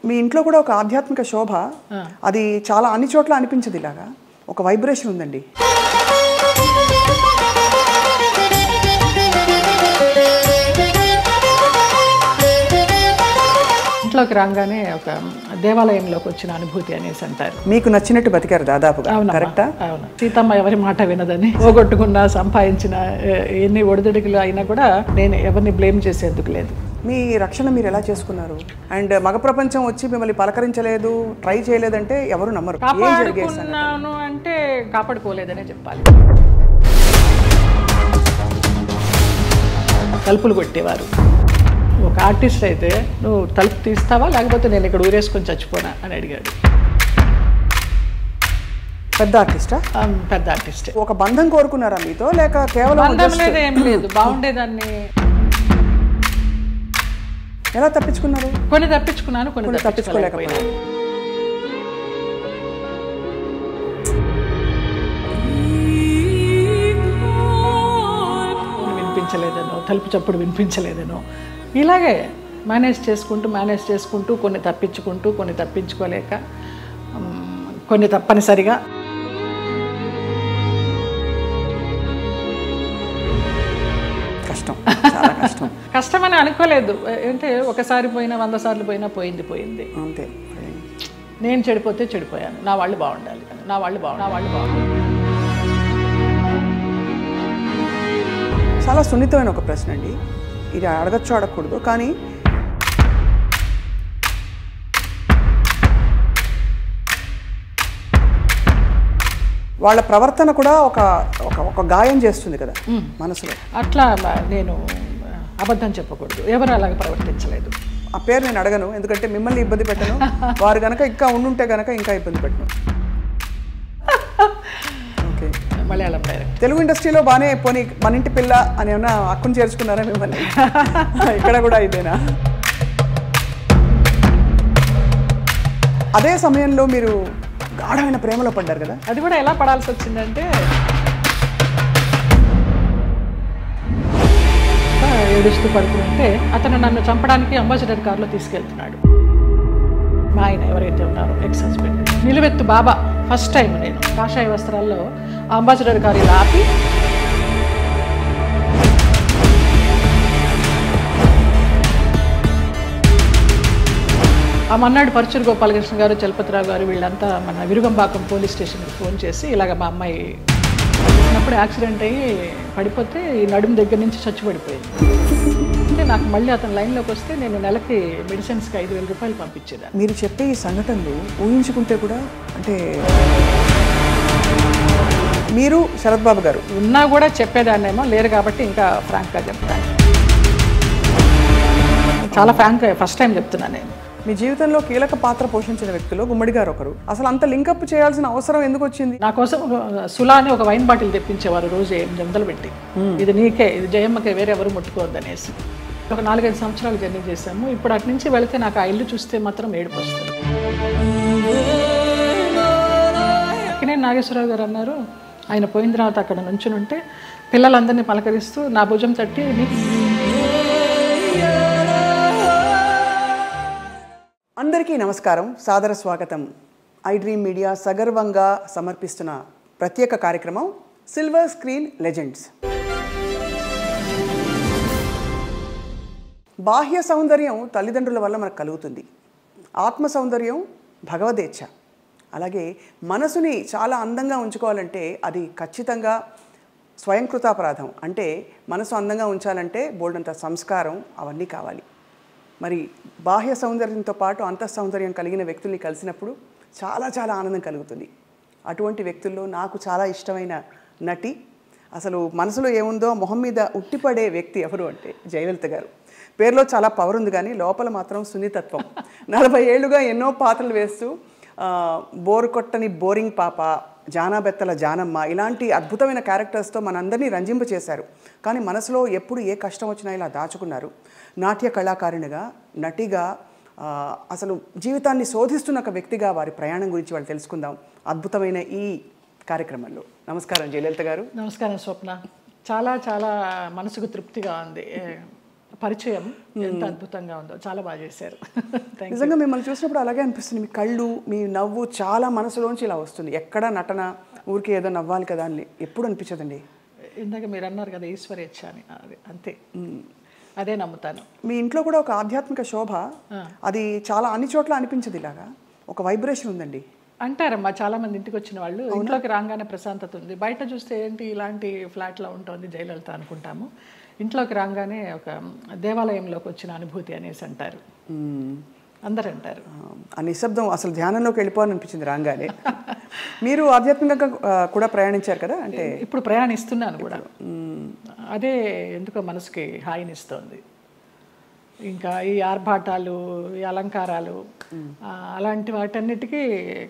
మీ ఇంట్లో కూడా ఒక ఆధ్యాత్మిక శోభ, అది చాలా అన్ని చోట్ల అనిపించదు. ఇలాగా ఒక వైబ్రేషన్ ఉందండి. ఇంట్లోకి రాగానే ఒక దేవాలయంలోకి వచ్చిన అనుభూతి అనేసి అంటారు. మీకు నచ్చినట్టు బతికారు దాదాపుగా, కరెక్టా? అవును. సీతమ్మ ఎవరి మాట వినదని, పోగొట్టుకున్నా సంపాదించిన ఎన్ని ఒడిదుడుకులు అయినా కూడా నేను ఎవరిని బ్లేమ్ చేసేందుకు లేదు. మీ రక్షణ మీరు ఎలా చేసుకున్నారు? అండ్ మగ ప్రపంచం వచ్చి మిమ్మల్ని పలకరించలేదు, ట్రై చేయలేదంటే ఎవరు నమ్మరు. కాపాడుకున్నాను అంటే కాపాడుకోలేదనే చెప్పాలి. తలుపులు కొట్టేవారు. ఒక ఆర్టిస్ట్ అయితే నువ్వు తలుపు తీస్తావా లేకపోతే నేను ఇక్కడ ఊరేసుకొని చచ్చిపోనా అని అడిగాడు. పెద్ద ఆర్టిస్టా? పెద్ద ఆర్టిస్ట్. ఒక బంధం కోరుకున్నారా మీతో, లేక కేవలం బంధం లేదు, ఏం లేదు, బాగుండేదాన్ని. ఎలా తప్పించుకున్నారు? కొన్ని తప్పించుకున్నాను, కొన్ని తప్పించుకోలేకపోయాను. వినిపించలేదనో, తలుపు చప్పుడు వినిపించలేదనో, ఇలాగే మేనేజ్ చేసుకుంటూ కొన్ని తప్పించుకుంటూ, కొన్ని తప్పించుకోలేక, కొన్ని తప్పనిసరిగా. కష్టమని అనుకోలేదు. అంటే ఒకసారి పోయినా 100 సార్లు పోయినా పోయింది అంతే. నేను చెడిపోతే చెడిపోయాను, నా వాళ్ళు బాగుండాలి, నా వాళ్ళు బాగుండాలి. చాలా సున్నితమైన ఒక ప్రశ్న అండి ఇది. అడగచ్చు అడగకూడదు, కానీ వాళ్ళ ప్రవర్తన కూడా ఒక గాయం చేస్తుంది కదా మనసులో. అట్లా నేను అబద్ధం చెప్పకూడదు, ఎవరు అలాగే ప్రవర్తించలేదు. ఆ పేరు నేను అడగను, ఎందుకంటే మిమ్మల్ని ఇబ్బంది పెట్టను. వారు కనుక ఇంకా ఉండుంటే కనుక ఇంకా ఇబ్బంది పెట్టను. ఓకే. మలయాళం డైరెక్ట్. తెలుగు ఇండస్ట్రీలో బాగానే పోనీ మన ఇంటి పిల్ల అని ఏమన్నా హక్కును చేర్చుకున్నారా మిమ్మల్ని? ఇక్కడ కూడా ఇదేనా? అదే సమయంలో మీరు గాఢమైన ప్రేమలో పడ్డారు కదా. అది కూడా ఎలా పడాల్సి వచ్చిందంటే, ఏడుస్తూ పడుకుంటే అతను నన్ను చంపడానికి అంబాసిడర్ కారులో తీసుకెళ్తున్నాడు. మా ఆయన ఎవరైతే ఉన్నారో ఎక్స్ హస్బెండ్, నిలువెత్తు బాబా. ఫస్ట్ టైం నేను కాషాయ వస్త్రాల్లో అంబాసిడర్ కారు ఇలా ఆపి, ఆ మన్నాడు పరుచూరు గోపాలకృష్ణ గారు, చలపతిరావు గారు వీళ్ళంతా మన విరుగంబాకం పోలీస్ స్టేషన్కి ఫోన్ చేసి ఇలాగ మా అమ్మాయి అప్పుడు యాక్సిడెంట్ అయ్యి పడిపోతే ఈ నడుము దగ్గర నుంచి చచ్చి పడిపోయింది అంటే, నాకు మళ్ళీ అతను లైన్లోకి వస్తే నేను నెలకి మెడిసిన్స్కి 5,000 రూపాయలు పంపించేదాన్ని. మీరు చెప్పే ఈ సంఘటనలు ఊహించుకుంటే కూడా, అంటే మీరు శరత్ బాబు గారు ఉన్నా కూడా చెప్పేదాన్నేమో, లేరు కాబట్టి ఇంకా ఫ్రాంక్గా చెప్తాను. చాలా ఫ్రాంక్గా ఫస్ట్ టైం చెప్తున్నాను నేను. మీ జీవితంలో కీలక పాత్ర పోషించిన వ్యక్తులు గుమ్మడి గారు ఒకరు. అసలు అంత లింకప్ చేయాల్సిన అవసరం ఎందుకు వచ్చింది? నా కోసం సులా అని ఒక వైన్ బాటిల్ తెప్పించేవారు రోజు 800 పెట్టి, ఇది నీకే, ఇది జయమ్మకే, వేరే ఎవరు ముట్టుకోవద్దు అనేసి. ఒక 4-5 సంవత్సరాలు జర్నీ చేశాము. ఇప్పుడు అటు నుంచి వెళితే నాకు ఆ ఇల్లు చూస్తే మాత్రం ఏడుపు వస్తుంది. అక్కడే నాగేశ్వరరావు గారు అన్నారు, ఆయన పోయిన తర్వాత అక్కడ నుంచుని ఉంటే పిల్లలందరినీ పలకరిస్తూ నా భుజం తట్టి, అందరికీ నమస్కారం, సాదర స్వాగతం. ఐ డ్రీమ్ మీడియా సగర్వంగా సమర్పిస్తున్న ప్రత్యేక కార్యక్రమం సిల్వర్ స్క్రీన్ లెజెండ్స్. బాహ్య సౌందర్యం తల్లిదండ్రుల వల్ల మనకు కలుగుతుంది. ఆత్మ సౌందర్యం భగవదేచ్ఛ. అలాగే మనసుని చాలా అందంగా ఉంచుకోవాలంటే అది ఖచ్చితంగా స్వయంకృతాపరాధం. అంటే మనసు అందంగా ఉంచాలంటే బోల్డంత సంస్కారం అవన్నీ కావాలి. మరి బాహ్య సౌందర్యంతో పాటు అంతఃసౌందర్యం కలిగిన వ్యక్తుల్ని కలిసినప్పుడు చాలా చాలా ఆనందం కలుగుతుంది. అటువంటి వ్యక్తుల్లో నాకు చాలా ఇష్టమైన నటి, అసలు మనసులో ఏముందో మొహం మీద ఉట్టిపడే వ్యక్తి ఎవరు అంటే జయలలిత గారు. పేరులో చాలా పవర్ ఉంది, కానీ లోపల మాత్రం సున్నితత్వం. 40 ఏళ్లుగా ఎన్నో పాత్రలు వేస్తూ బోరు కొట్టని బోరింగ్ పాప, జానాబెత్తల జానమ్మ, ఇలాంటి అద్భుతమైన క్యారెక్టర్స్తో మనందరినీ రంజింపచేశారు. కానీ మనసులో ఎప్పుడు ఏ కష్టం వచ్చినా ఇలా దాచుకున్నారు. నాట్య కళాకారిణిగా, నటిగా, అసలు జీవితాన్ని శోధిస్తున్న ఒక వ్యక్తిగా వారి ప్రయాణం గురించి వాళ్ళు తెలుసుకుందాం అద్భుతమైన ఈ కార్యక్రమంలో. నమస్కారం జయలలిత గారు. నమస్కారం స్వప్న. చాలా చాలా మనసుకు తృప్తిగా ఉంది. పరిచయం ఎంత అద్భుతంగా ఉందో, చాలా బాగా చేశారు. నిజంగా మిమ్మల్ని చూసినప్పుడు అలాగే అనిపిస్తుంది. మీ కళ్ళు, మీ నవ్వు చాలా మనసులోంచి ఇలా వస్తుంది. ఎక్కడ నటన ఊరికి ఏదో నవ్వాలి కదా అని ఎప్పుడు అనిపించదండి. ఇందాక మీరు అన్నారు కదా ఈశ్వరేచ్ఛ అని, అది అంతే, అదే నమ్ముతాను. మీ ఇంట్లో కూడా ఒక ఆధ్యాత్మిక శోభ, అది చాలా అన్ని చోట్ల అనిపించదు. ఇలాగా ఒక వైబ్రేషన్ ఉందండి అంటారమ్మా చాలా మంది. ఇంటికి వచ్చిన వాళ్ళు ఇంట్లోకి రాగానే ప్రశాంతత ఉంది, బయట చూస్తే ఏంటి ఇలాంటి ఫ్లాట్లో ఉంటుంది జయలలిత అనుకుంటాము, ఇంట్లోకి రాగానే ఒక దేవాలయంలోకి వచ్చిన అనుభూతి అనేసి అంటారు, అందరు అంటారు. ఆ నిశ్శబ్దం అసలు ధ్యానంలోకి వెళ్ళిపోవాలనిపించింది రాగానే. మీరు ఆధ్యాత్మికంగా కూడా ప్రయాణించారు కదా, అంటే ఇప్పుడు ప్రయాణిస్తున్నాను కూడా. అదే ఎందుకో మనసుకి హాయినిస్తోంది. ఇంకా ఈ ఆర్భాటాలు, ఈ అలంకారాలు, అలాంటి వాటన్నిటికీ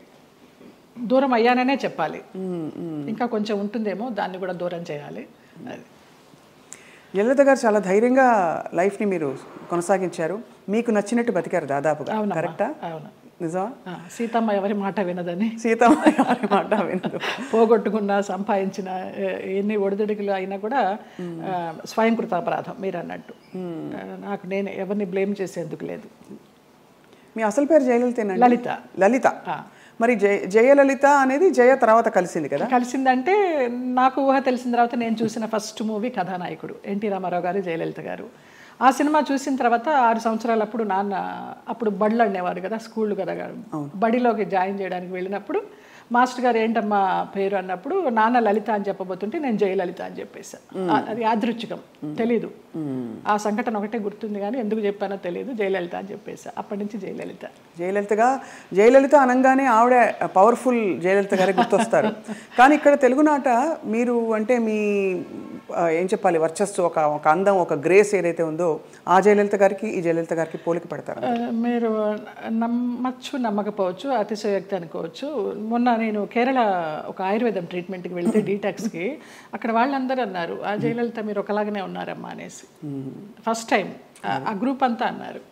దూరం అయ్యాననే చెప్పాలి. ఇంకా కొంచెం ఉంటుందేమో, దాన్ని కూడా దూరం చేయాలి. అది జయలలిత గారు చాలా ధైర్యంగా లైఫ్ని మీరు కొనసాగించారు. మీకు నచ్చినట్టు బతికారు దాదాపుగా. కరెక్టా? అవును, నిజమా? సీతమ్మ ఎవరి మాట వినదని. సీతమ్మ ఎవరి మాట వినదు. పోగొట్టుకున్న, సంపాదించిన ఎన్ని ఒడిదుడుకులు అయినా కూడా స్వయంకృతాపరాధం మీరు అన్నట్టు. నాకు నేను ఎవరిని బ్లేమ్ చేసేందుకు లేదు. మీ అసలు పేరు జయలలితేనా? లలిత. లలిత. మరి జయలలిత అనేది జయ తర్వాత కలిసింది కదా? కలిసిందంటే నాకు ఊహ తెలిసిన తర్వాత నేను చూసిన ఫస్ట్ మూవీ కథానాయకుడు ఎన్టీ రామారావు గారు, జయలలిత గారు. ఆ సినిమా చూసిన తర్వాత 6 సంవత్సరాలు అప్పుడు నాన్న అప్పుడు బడులు అనేవారు కదా, స్కూళ్ళు కదా, బడిలోకి జాయిన్ చేయడానికి వెళ్ళినప్పుడు మాస్టర్ గారు ఏంటమ్మా పేరు అన్నప్పుడు నాన్న లలిత అని చెప్పబోతుంటే నేను జయలలిత అని చెప్పేశాను. అది యాదృచ్ఛికం, తెలీదు. ఆ సంఘటన ఒకటే గుర్తుంది కానీ ఎందుకు చెప్పానో తెలియదు. జయలలిత అని చెప్పేసా. అప్పటి నుంచి జయలలిత. జయలలిత అనగానే ఆవిడ పవర్ఫుల్ జయలలిత గారే గుర్తొస్తారు. కానీ ఇక్కడ తెలుగునాట మీరు అంటే మీ ఏం చెప్పాలి, వర్చస్సు, ఒక అందం, ఒక గ్రేస్ ఏదైతే ఉందో ఆ జయలలిత గారికి ఈ జయలలిత గారికి పోలిక పడతారు. మీరు నమ్మచ్చు నమ్మకపోవచ్చు, అతిశయోక్తి అనుకోవచ్చు. మొన్న నేను కేరళ ఒక ఆయుర్వేదం ట్రీట్మెంట్కి వెళ్తే డీటాక్స్కి, అక్కడ వాళ్ళందరూ అన్నారు ఆ జయలలిత మీరు ఒకలాగానే ఉన్నారమ్మా అనేసి. ఫస్ట్ టైం ఆ గ్రూప్ అంతా అన్నారు.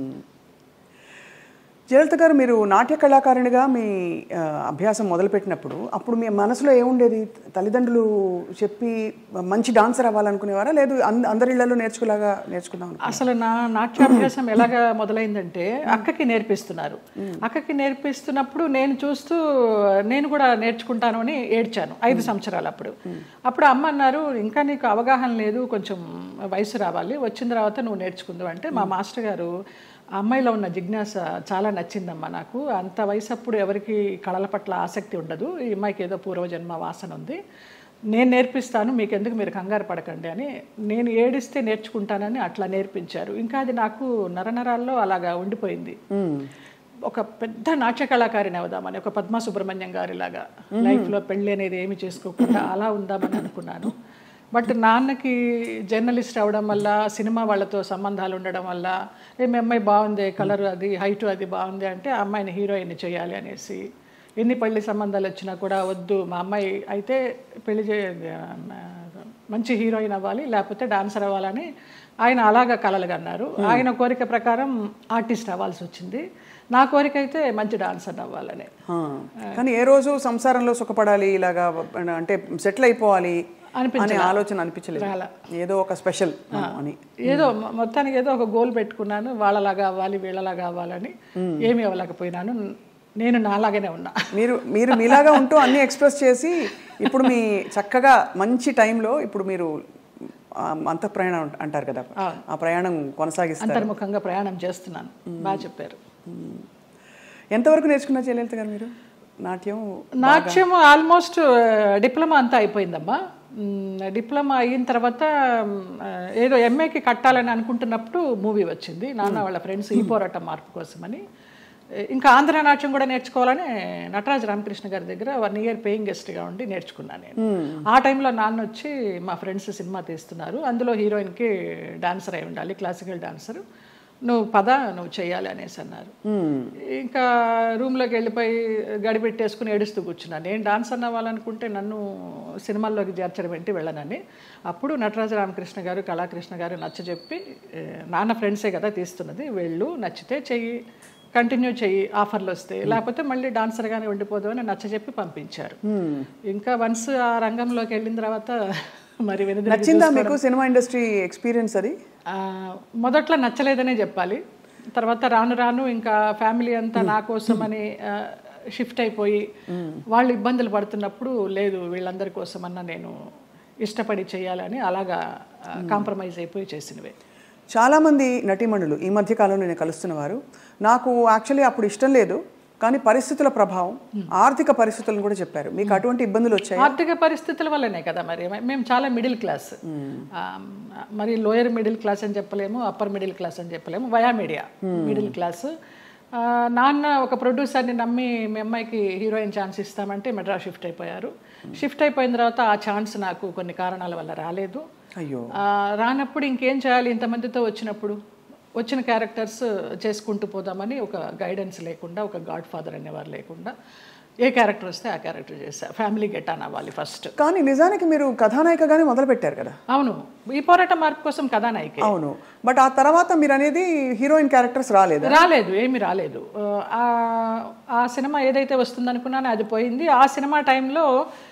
జయలలిత గారు, మీరు నాట్య కళాకారునిగా మీ అభ్యాసం మొదలుపెట్టినప్పుడు అప్పుడు మీ మనసులో ఏముండేది? తల్లిదండ్రులు చెప్పి మంచి డాన్సర్ అవ్వాలనుకునేవారా, లేదు అందరి ఇళ్లలో నేర్చుకుందాం? అసలు నా నాట్యాభ్యాసం ఎలాగా మొదలైందంటే అక్కకి నేర్పిస్తున్నారు. అక్కకి నేర్పిస్తున్నప్పుడు నేను చూస్తూ నేను కూడా నేర్చుకుంటాను అని ఏడ్చాను 5 సంవత్సరాలు. అప్పుడు అమ్మ అన్నారు ఇంకా నీకు అవగాహన లేదు, కొంచెం వయసు రావాలి, వచ్చిన తర్వాత నువ్వు నేర్చుకుందావు అంటే మా మాస్టర్ గారు ఆ అమ్మాయిలో ఉన్న జిజ్ఞాస చాలా నచ్చిందమ్మా నాకు. అంత వయసు అప్పుడు ఎవరికి కళల పట్ల ఆసక్తి ఉండదు, ఈ అమ్మాయికి ఏదో పూర్వజన్మ వాసన ఉంది, నేను నేర్పిస్తాను, మీకు ఎందుకు, మీరు కంగారు పడకండి అని. నేను ఏడిస్తే నేర్చుకుంటానని అట్లా నేర్పించారు. ఇంకా అది నాకు నరనరాల్లో అలాగా ఉండిపోయింది. ఒక పెద్ద నాట్య కళాకారిని అవుదామని, ఒక పద్మా సుబ్రహ్మణ్యం గారిలాగా లైఫ్లో పెళ్ళి అనేది ఏమి చేసుకోకుండా అలా ఉందామని అనుకున్నాను. బట్ నాన్నకి జర్నలిస్ట్ అవడం వల్ల, సినిమా వాళ్ళతో సంబంధాలు ఉండడం వల్ల, మీ అమ్మాయి బాగుంది, కలర్ అది, హైట్ అది బాగుంది అంటే ఆ అమ్మాయిని హీరోయిన్ చేయాలి అనేసి, ఎన్ని పెళ్లి సంబంధాలు వచ్చినా కూడా వద్దు, మా అమ్మాయి అయితే పెళ్లి మంచి హీరోయిన్ అవ్వాలి, లేకపోతే డాన్సర్ అవ్వాలని ఆయన అలాగా కలలుగా అన్నారు. ఆయన కోరిక ప్రకారం ఆర్టిస్ట్ అవ్వాల్సి వచ్చింది. నా కోరిక అయితే మంచి డాన్సర్ అవ్వాలని. కానీ ఏ రోజు సంసారంలో సుఖపడాలి, ఇలాగా అంటే సెటిల్ అయిపోవాలి అనే ఆలోచన అనిపించలేదు? ఏదో ఒక స్పెషల్ అని, ఏదో మొత్తానికి ఏదో ఒక గోల్ పెట్టుకున్నాను, వాళ్ళలాగా అవ్వాలి వీళ్ళలాగా అవ్వాలని. ఏమీ అవ్వలేకపోయినాను, నేను నాలాగానే ఉన్నా. మీరు మీలాగా ఉంటూ అన్ని ఎక్స్ప్రెస్ చేసి ఇప్పుడు మీ చక్కగా మంచి టైంలో ఇప్పుడు మీరు అంతఃప్రయాణం అంటారు కదా, ఆ ప్రయాణం కొనసాగిస్తారు. అంతర్ముఖంగా ప్రయాణం చేస్తున్నాను. బాగా చెప్పారు. ఎంతవరకు నేర్చుకున్నారు జయలలిత గారు మీరు నాట్యం? ఆల్మోస్ట్ డిప్లొమా అంతా అయిపోయిందమ్మా. డిప్లొమా అయిన తర్వాత ఏదో ఎంఏకి కట్టాలని అనుకుంటున్నప్పుడు మూవీ వచ్చింది, నాన్న వాళ్ళ ఫ్రెండ్స్ ఈ పోరాటం మార్పు కోసమని. ఇంకా ఆంధ్ర నాట్యం కూడా నేర్చుకోవాలని నటరాజ రామకృష్ణ గారి దగ్గర 1 year పేయింగ్ గెస్ట్గా ఉండి నేర్చుకున్నాను నేను. ఆ టైంలో నాన్న వచ్చి మా ఫ్రెండ్స్ సినిమా తీస్తున్నారు, అందులో హీరోయిన్కి డాన్సర్ అయి ఉండాలి, క్లాసికల్ డాన్సర్, నువ్వు నువ్వు చేయాలి అనేసి అన్నారు. ఇంకా రూమ్లోకి వెళ్ళిపోయి గడిపెట్టేసుకుని ఏడుస్తూ కూర్చున్నాను. నేను డాన్సర్ అవ్వాలనుకుంటే నన్ను సినిమాల్లోకి చేర్చడం ఏంటి, వెళ్ళనని. అప్పుడు నటరాజ రామకృష్ణ గారు, కళాకృష్ణ గారు నచ్చజెప్పి, నాన్న ఫ్రెండ్సే కదా తీస్తున్నది, వెళ్ళు, నచ్చితే చెయ్యి, కంటిన్యూ చెయ్యి, ఆఫర్లు వస్తే, లేకపోతే మళ్ళీ డాన్సర్గానే ఉండిపోదు అని నచ్చజెప్పి పంపించారు. ఇంకా వన్స్ ఆ రంగంలోకి వెళ్ళిన తర్వాత మరి వెనుదిరిగి నచ్చిందా మీకు సినిమా ఇండస్ట్రీ ఎక్స్పీరియన్స్ అది? మొదట్లో నచ్చలేదనే చెప్పాలి. తర్వాత రాను రాను ఇంకా ఫ్యామిలీ అంతా నా కోసమని షిఫ్ట్ అయిపోయి వాళ్ళు ఇబ్బందులు పడుతున్నప్పుడు లేదు వీళ్ళందరి కోసమన్నా నేను ఇష్టపడి చేయాలని అలాగా కాంప్రమైజ్ అయిపోయి చేసినవే. చాలామంది నటీమణులు ఈ మధ్య కాలంలో నేను కలుస్తున్నవారు నాకు యాక్చువల్లీ అప్పుడు ఇష్టం లేదు కానీ పరిస్థితుల ప్రభావం, ఆర్థిక పరిస్థితులను కూడా చెప్పారు. మీకు అటువంటి ఇబ్బందులు వచ్చాయి? ఆర్థిక పరిస్థితుల వల్లనే కదా, మరి మేము చాలా మిడిల్ క్లాస్, మరి లోయర్ మిడిల్ క్లాస్ అని చెప్పలేము, అప్పర్ మిడిల్ క్లాస్ అని చెప్పలేము, వయా మీడియా మిడిల్ క్లాస్. నాన్న ఒక ప్రొడ్యూసర్ని నమ్మి మీ అమ్మాయికి హీరోయిన్ ఛాన్స్ ఇస్తామంటే మెడ్రాస్ షిఫ్ట్ అయిపోయారు. షిఫ్ట్ అయిపోయిన తర్వాత ఆ ఛాన్స్ నాకు కొన్ని కారణాల వల్ల రాలేదు. అయ్యో, రానప్పుడు ఇంకేం చేయాలి, ఇంతమందితో వచ్చిన క్యారెక్టర్స్ చేసుకుంటూ పోదామని ఒక గైడెన్స్ లేకుండా, ఒక గాడ్ ఫాదర్ అనేవారు లేకుండా ఏ క్యారెక్టర్ వస్తే ఆ క్యారెక్టర్ చేశా. ఫ్యామిలీ గెట్ ఆన్ అవ్వాలి ఫస్ట్. కానీ నిజానికి మీరు కథానాయికగానే మొదలు పెట్టారు కదా? అవును, ఈ పోరాట మార్పు కోసం కథానాయిక. అవును, బట్ ఆ తర్వాత మీరు అనేది హీరోయిన్ క్యారెక్టర్స్ రాలేదు, ఏమీ రాలేదు. ఆ సినిమా ఏదైతే వస్తుందనుకున్నానో అది పోయింది. ఆ సినిమా టైంలో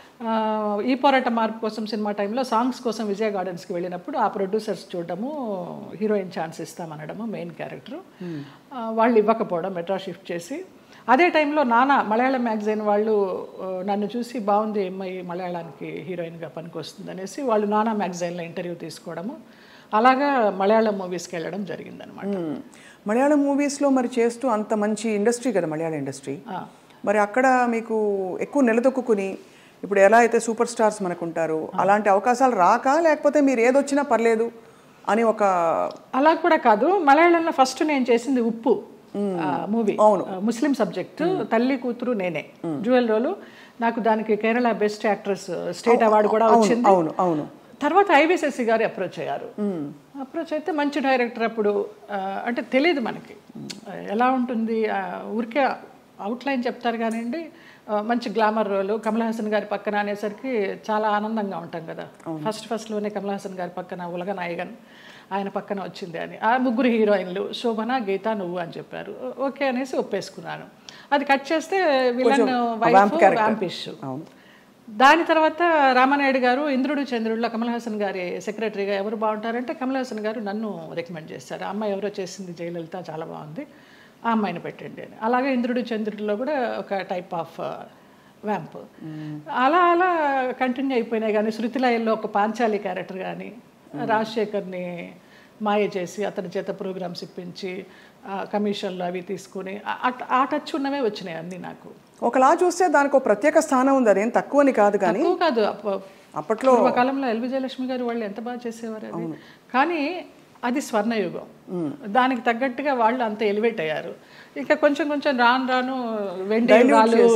ఈ పోరాట మార్పు కోసం సినిమా టైంలో సాంగ్స్ కోసం విజయ గార్డెన్స్కి వెళ్ళినప్పుడు ఆ ప్రొడ్యూసర్స్ చూడడము, హీరోయిన్ ఛాన్స్ ఇస్తామనడము, మెయిన్ క్యారెక్టర్ వాళ్ళు ఇవ్వకపోవడం, మెడ్రాస్ షిఫ్ట్ చేసి అదే టైంలో నానా మలయాళం మ్యాగజైన్ వాళ్ళు నన్ను చూసి బాగుంది అమ్మాయి మలయాళానికి హీరోయిన్గా పనికి వస్తుంది అనేసి వాళ్ళు నానా మ్యాగజైన్లో ఇంటర్వ్యూ తీసుకోవడము, అలాగా మలయాళం మూవీస్కి వెళ్ళడం జరిగిందనమాట. మలయాళం మూవీస్లో మరి చేస్తూ అంత మంచి ఇండస్ట్రీ కదా మలయాళం ఇండస్ట్రీ, మరి అక్కడ మీకు ఎక్కువ నిలదొక్కుని ఇప్పుడు ఎలా అయితే సూపర్ స్టార్స్ మనకు ఉంటారు అలాంటి అవకాశాలు రాక, లేకపోతే మీరు ఏదొచ్చినా పర్లేదు అని ఒక? అలా కూడా కాదు. మలయాళంలో ఫస్ట్ నేను చేసింది ఉప్పు మూవీ, ముస్లిం సబ్జెక్ట్, తల్లి కూతురు నేనే, డ్యూయల్ రోలు. నాకు దానికి Kerala best actress state award కూడా వచ్చింది. అవును. తర్వాత ఐవిశశి గారు అప్రోచ్ అయ్యారు. అప్రోచ్ అయితే మంచి డైరెక్టర్. అప్పుడు అంటే తెలియదు మనకి ఎలా ఉంటుంది, ఊరికే అవుట్లైన్ చెప్తారు కానివ్వండి, మంచి గ్లామర్ రోలు, కమల్ హాసన్ గారి పక్కన అనేసరికి చాలా ఆనందంగా ఉంటాం కదా. ఫస్ట్లోనే కమల్ హాసన్ గారి పక్కన ఉలగ నాయగన్, ఆయన పక్కన వచ్చింది అని. ఆ ముగ్గురు హీరోయిన్లు శోభన, గీత, నువ్వు అని చెప్పారు. ఓకే అనేసి ఒప్పేసుకున్నాను. అది కట్ చేస్తే విలన్ వైఫ్ వ్యాంపిష్. దాని తర్వాత రామానాయుడు గారు ఇంద్రుడు చంద్రుడిలో కమల్ హాసన్ గారి సెక్రటరీగా ఎవరు బాగుంటారంటే కమల్ హాసన్ గారు నన్ను రికమెండ్ చేశారు. అమ్మాయి ఎవరో చేసింది జయలలిత, చాలా బాగుంది, ఆ అమ్మాయిని పెట్టండి అని. అలాగే ఇంద్రుడు చంద్రుడిలో కూడా ఒక టైప్ ఆఫ్ వ్యాంప్. అలా కంటిన్యూ అయిపోయినాయి. కానీ శృతిలయల్లో ఒక పాంచాలి క్యారెక్టర్ కానీ, రాజశేఖర్ని మాయ చేసి అతని చేత ప్రోగ్రామ్స్ ఇప్పించి కమిషన్లు అవి తీసుకుని ఆ టచ్ ఉన్నవే వచ్చినాయి అన్నీ నాకు. ఒకలా చూస్తే దానికి ఒక ప్రత్యేక స్థానం ఉంది, అదేం తక్కువని కాదు. కానీ కాదు, అప్పట్లో పూర్వకాలంలో ఎల్ విజయలక్ష్మి గారు వాళ్ళు ఎంత బాగా చేసేవారు అది. కానీ అది స్వర్ణయుగం, దానికి తగ్గట్టుగా వాళ్ళు అంత ఎలివేట్ అయ్యారు. ఇంకా కొంచెం రాను వెండి యుగాలు,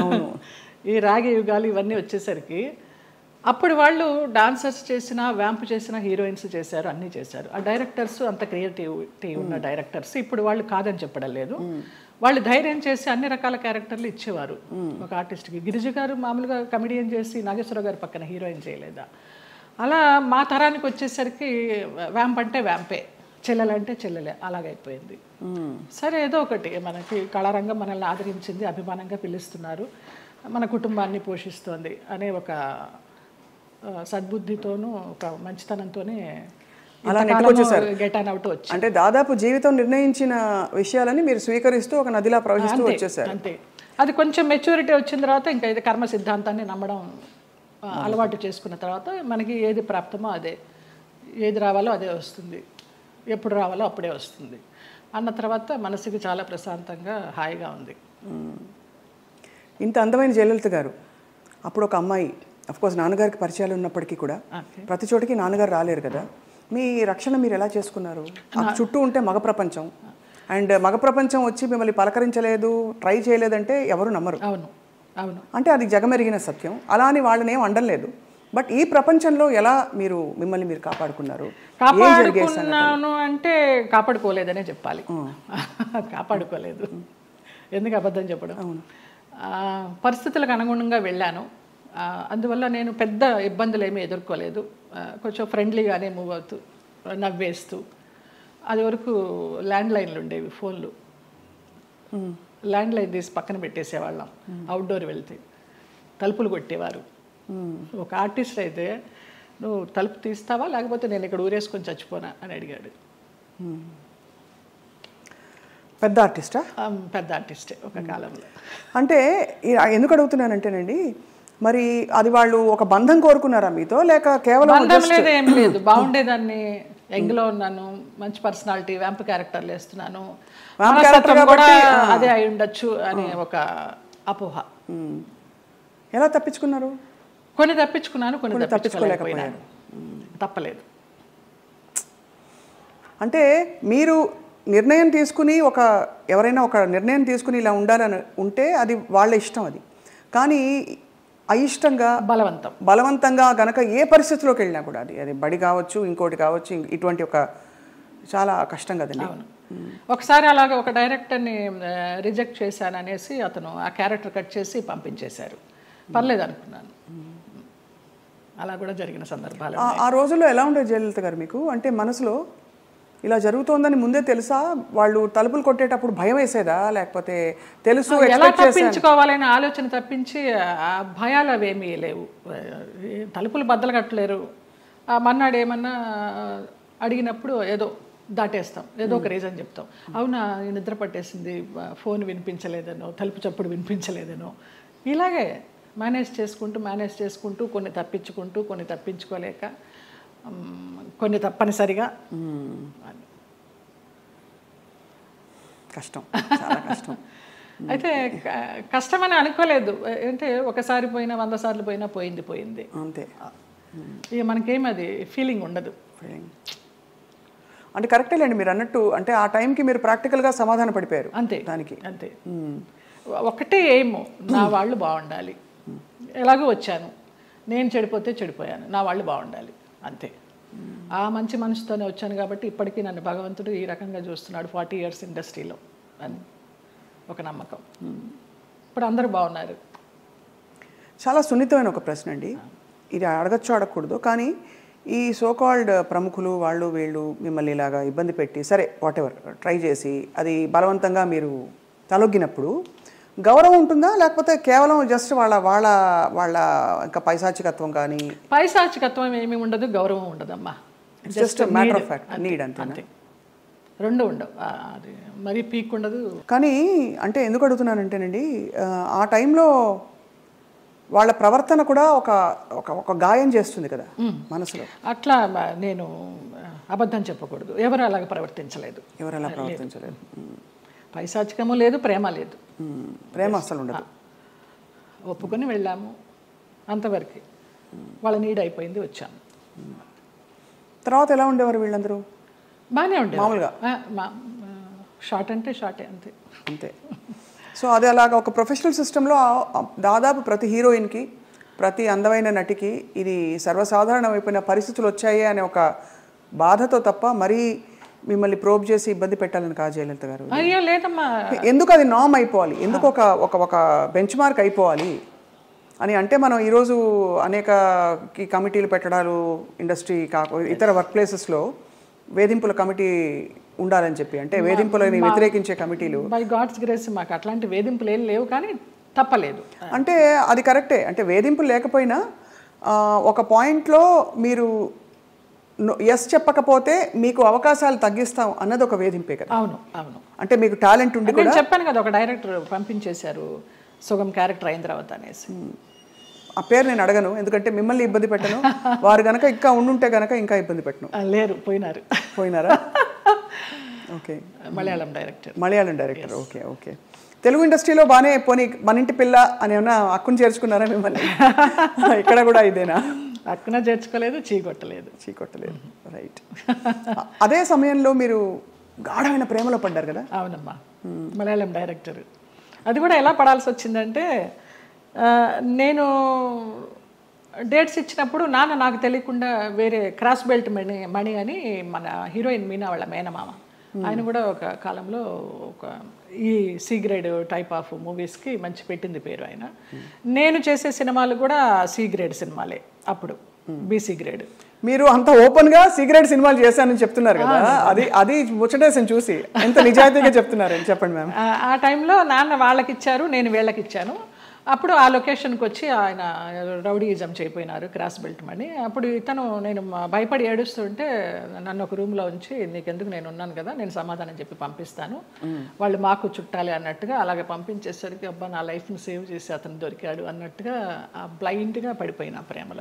ఈ రాగి యుగాలు ఇవన్నీ వచ్చేసరికి అప్పుడు వాళ్ళు డాన్సర్స్ చేసిన, వ్యాంప్ చేసిన, హీరోయిన్స్ చేశారు, అన్నీ చేశారు. ఆ డైరెక్టర్స్ అంత క్రియేటివిటీ ఉన్న డైరెక్టర్స్. ఇప్పుడు వాళ్ళు కాదని చెప్పడం లేదు, వాళ్ళు ధైర్యం చేసి అన్ని రకాల క్యారెక్టర్లు ఇచ్చేవారు ఒక ఆర్టిస్ట్కి. గిరిజ గారు మామూలుగా కమెడియన్ చేసి నాగేశ్వరరావు గారి పక్కన హీరోయిన్ చేయలేదా? అలా మా తరానికి వచ్చేసరికి వ్యాంప్ అంటే వ్యాంపే, చెల్లెలంటే చెల్లెలే, అలాగైపోయింది. సరే ఏదో ఒకటి, మనకి కళారంగం మనల్ని ఆదరించింది, అభిమానంగా పిలుస్తున్నారు, మన కుటుంబాన్ని పోషిస్తోంది అనే ఒక సద్బుద్ధితోనూ ఒక మంచితనంతోనే గెట్ ఆన్ అవుట్ వచ్చి, అంటే దాదాపు జీవితం నిర్ణయించిన విషయాలని మీరు స్వీకరిస్తూ ఒక నదిలా ప్రవహిస్తూ వచ్చేసారు. అంతే. అది కొంచెం మెచ్యూరిటీ వచ్చిన తర్వాత ఇంకా ఇది కర్మ సిద్ధాంతాన్ని నమ్మడం అలవాటు చేసుకున్న తర్వాత మనకి ఏది ప్రాప్తమో అదే, ఏది రావాలో అదే వస్తుంది, ఎప్పుడు రావాలో అప్పుడే వస్తుంది అన్న తర్వాత మనసుకి చాలా ప్రశాంతంగా హాయిగా ఉంది. ఇంత అందమైన జయలలిత గారు అప్పుడు ఒక అమ్మాయి, అఫ్కోర్స్ నాన్నగారికి పరిచయాలు ఉన్నప్పటికీ కూడా ప్రతి చోటికి నాన్నగారు రాలేరు కదా, మీ రక్షణ మీరు ఎలా చేసుకున్నారు? చుట్టూ ఉంటే మగ ప్రపంచం, అండ్ మగ ప్రపంచం వచ్చి మిమ్మల్ని పలకరించలేదు, ట్రై చేయలేదంటే ఎవరు నమ్మరు. అవును, అంటే అది జగమెరిగిన సత్యం. అలా అని వాళ్ళని ఏం అండలేదు. బట్ ఈ ప్రపంచంలో ఎలా మిమ్మల్ని మీరు కాపాడుకున్నారు? కాపాడుకున్నాను అంటే కాపాడుకోలేదనే చెప్పాలి. కాపాడుకోలేదు, ఎందుకు అబద్ధం చెప్పడం. పరిస్థితులకు అనుగుణంగా వెళ్ళాను, అందువల్ల నేను పెద్ద ఇబ్బందులు ఏమీ ఎదుర్కోలేదు. కొంచెం ఫ్రెండ్లీగానే మూవ్ అవుతూ, నవ్వేస్తూ. అది వరకు ల్యాండ్ లైన్లు ఉండేవి, ఫోన్లు, ల్యాండ్ లైన్ తీసి పక్కన పెట్టేసేవాళ్ళం. అవుట్డోర్ వెళ్తే తలుపులు కొట్టేవారు. ఒక ఆర్టిస్ట్ అయితే నువ్వు తలుపు తీస్తావా లేకపోతే నేను ఇక్కడ ఊరేసుకొని చచ్చిపోనా అని అడిగాడు. పెద్ద ఆర్టిస్టా? పెద్ద ఆర్టిస్టే ఒక కాలంలో. అంటే ఎందుకు అడుగుతున్నానంటేనండి, మరి అది వాళ్ళు ఒక బంధం కోరుకున్నారా మీతో, లేక కేవలం బంధం లేదు, ఏం లేదు, బాగుండేదాన్ని, యంగ్లో ఉన్నాను, మంచి పర్సనాలిటీ, వ్యాంప్ క్యారెక్టర్లు వేస్తున్నాను, కూడా అదే అయి ఉండొచ్చు అనే ఒక అపోహ. ఎలా తప్పించుకున్నారు? కొన్ని తప్పించుకున్నాను, కొన్ని తప్పించుకోలేకపోయినాను. తప్పలేదు. అంటే మీరు నిర్ణయం తీసుకుని ఎవరైనా ఒక నిర్ణయం తీసుకుని ఇలా ఉంటే అది వాళ్ళ ఇష్టం. అది కానీ అయిష్టంగా బలవంతంగా గనక ఏ పరిస్థితిలోకి వెళ్ళినా కూడా అది బడి కావచ్చు, ఇంకోటి కావచ్చు, ఇటువంటి ఒక చాలా కష్టం కదండి. ఒకసారి అలాగే ఒక డైరెక్టర్ని రిజెక్ట్ చేశాను అనేసి అతను ఆ క్యారెక్టర్ కట్ చేసి పంపించేశారు. పర్లేదు అనుకున్నాను. అలా కూడా జరిగిన సందర్భాలు. ఆ రోజుల్లో ఎలా ఉండేది జయలలిత గారు మీకు? అంటే మనసులో ఇలా జరుగుతోందని ముందే తెలుసా? వాళ్ళు తలుపులు కొట్టేటప్పుడు భయం వేసేదా, లేకపోతే తెలుసు ఎలా తప్పించుకోవాలనే ఆలోచన తప్పించి ఆ భయాలు అవేమీ లేవు. తలుపులు బద్దలు కట్టలేరు. మన్నాడు ఏమన్నా అడిగినప్పుడు ఏదో దాటేస్తాం, ఏదో ఒక రీజన్ చెప్తాం. అవునా, నిద్ర పట్టేసింది, ఫోన్ వినిపించలేదనో, తలుపు చప్పుడు వినిపించలేదనో, ఇలాగే మేనేజ్ చేసుకుంటూ కొన్ని తప్పించుకుంటూ, కొన్ని తప్పించుకోలేక, కొన్ని తప్పనిసరిగా. కష్టం, చాలా కష్టం. అయితే కష్టమని అనుకోలేదు. అంటే ఒకసారి పోయినా 100 సార్లు పోయినా పోయింది అంతే. ఇక మనకేమి అది ఫీలింగ్ ఉండదు. అంటే కరెక్టేలేండి మీరు అన్నట్టు. అంటే ఆ టైంకి మీరు ప్రాక్టికల్గా సమాధాన పడిపోయారు అంతే. దానికి అంతే. ఒకటే ఏమో, నా వాళ్ళు బాగుండాలి. ఎలాగో వచ్చాను, నేను చెడిపోతే చెడిపోయాను, నా వాళ్ళు బాగుండాలి, అంతే. ఆ మంచి మనసుతోనే వచ్చాను కాబట్టి ఇప్పటికీ నన్ను భగవంతుడు ఈ రకంగా చూస్తున్నాడు. 40 years ఇండస్ట్రీలో అని ఒక నమ్మకం. ఇప్పుడు అందరూ బాగున్నారు. చాలా సున్నితమైన ఒక ప్రశ్న అండి ఇది. అడగచ్చు అడగకూడదు, కానీ ఈ సోకాల్డ్ ప్రముఖులు వీళ్ళు మిమ్మల్ని ఇలాగా ఇబ్బంది పెట్టి, సరే వాటెవర్ ట్రై చేసి అది బలవంతంగా మీరు తలొగ్గినప్పుడు గౌరవం ఉంటుందా, లేకపోతే కేవలం జస్ట్ వాళ్ళ ఇంకా పైశాచికత్వం? కానీ పైశాచికత్వం ఏమీ ఉండదు, గౌరవం ఉండదమ్మా. Just matter of fact, need అంతే. రెండు ఉండవు, అది మరీ పీక్ ఉండదు. కానీ అంటే ఎందుకు అడుగుతున్నానంటేనండి, ఆ టైంలో వాళ్ళ ప్రవర్తన కూడా ఒక గాయం చేస్తుంది కదా మనసులో. అట్లా నేను అబద్ధం చెప్పకూడదు, ఎవరు అలాగ ప్రవర్తించలేదు. పైశాచికము లేదు, ప్రేమ లేదు. ప్రేమ అసలు ఉండదు. ఒప్పుకొని వెళ్ళాము, అంతవరకు. వాళ్ళ నీడ్ అయిపోయింది, వచ్చాము. తర్వాత ఎలా ఉండేవారు వీళ్ళందరూ? బాగానే ఉండేది మామూలుగా. షార్ట్ అంటే షార్టే, అంతే. సో అది అలాగా ఒక ప్రొఫెషనల్ సిస్టంలో దాదాపు ప్రతి హీరోయిన్కి, ప్రతి అందమైన నటికి ఇది సర్వసాధారణమైపోయిన పరిస్థితులు వచ్చాయి అనే ఒక బాధతో తప్ప మరీ మిమ్మల్ని ప్రోబ్ చేసి ఇబ్బంది పెట్టాలని కాదు జయలలిత గారు. అయ్యో లేదమ్మా. ఎందుకు అది నామ్ అయిపోవాలి, ఎందుకు ఒక బెంచ్ మార్క్ అయిపోవాలి అని అంటే, మనం ఈరోజు అనేక కమిటీలు పెట్టడాలు, ఇండస్ట్రీ ఇతర వర్క్ ప్లేసెస్లో వేధింపుల కమిటీ ఉండాలని చెప్పి, అంటే వేధింపులని వ్యతిరేకించే కమిటీలు. బై గాడ్స్ గ్రేస్ మాకు అట్లాంటి వేధింపులు ఏం లేవు, కానీ తప్పలేదు. అంటే అది కరెక్టే. అంటే వేధింపులు లేకపోయినా ఒక పాయింట్లో మీరు ఎస్ చెప్పకపోతే మీకు అవకాశాలు తగ్గిస్తాం అన్నది ఒక వేధింపే కదా. అవును. అంటే మీకు టాలెంట్ ఉండి కూడా చెప్పాను కదా, ఒక డైరెక్టర్ పంపించేశారు సుగం క్యారెక్టర్ అయిన తర్వాత అనేసి. ఆ పేరు నేను అడగను, ఎందుకంటే మిమ్మల్ని ఇబ్బంది పెట్టను. వారు గనక ఇంకా ఉండుంటే గనక ఇంకా ఇబ్బంది పెట్టను. లేరు, పోయినారా? Okay. Malayalam director. Okay. Telugu ఇండస్ట్రీలో బాగానే పోనీ మన ఇంటి పిల్ల అని ఏమన్నా అక్కును చేర్చుకున్నారా మిమ్మల్ని? ఇక్కడ కూడా ఇదేనా? అక్కున చేర్చుకోలేదు, చీకొట్టలేదు. రైట్. అదే సమయంలో మీరు గాఢమైన ప్రేమలో పడ్డారు కదా? అవునమ్మా. మలయాళం డైరెక్టర్. అది కూడా ఎలా పడాల్సి వచ్చిందంటే, నేను డేట్స్ ఇచ్చినప్పుడు నాన్న నాకు తెలియకుండా వేరే క్రాస్ బెల్ట్ మణి అని మన హీరోయిన్ మీనా వాళ్ళ మేనమామ, ఆయన కూడా ఒక కాలంలో ఒక ఈ సి గ్రేడ్ టైప్ ఆఫ్ మూవీస్కి మంచి పెట్టింది పేరు ఆయన. నేను చేసే సినిమాలు కూడా సి గ్రేడ్ సినిమాలే అప్పుడు, బీసీ గ్రేడ్. మీరు అంత ఓపెన్గా సి గ్రేడ్ సినిమాలు చేశానని చెప్తున్నారు కదా, అది ముచ్చటేసని చూసి ఎంత నిజాయితీగా చెప్తున్నారని చెప్పండి మ్యామ్. ఆ టైంలో నాన్న వాళ్ళకి ఇచ్చారు, నేను వీళ్ళకి ఇచ్చాను. అప్పుడు ఆ లొకేషన్కి వచ్చి ఆయన రౌడీయిజం చేయపోయినారు, క్రాస్ బెల్ట్ మని. అప్పుడు ఇతను నేను భయపడి ఏడుస్తుంటే నన్ను ఒక రూమ్లో ఉంచి నీకెందుకు, నేను ఉన్నాను కదా, నేను సమాధానం చెప్పి పంపిస్తాను, వాళ్ళు మాకు చుట్టాలి అన్నట్టుగా అలాగే పంపించేసరికి అబ్బా నా లైఫ్ని సేవ్ చేసి అతను దొరికాడు అన్నట్టుగా బ్లైండ్గా పడిపోయినా ప్రేమలో.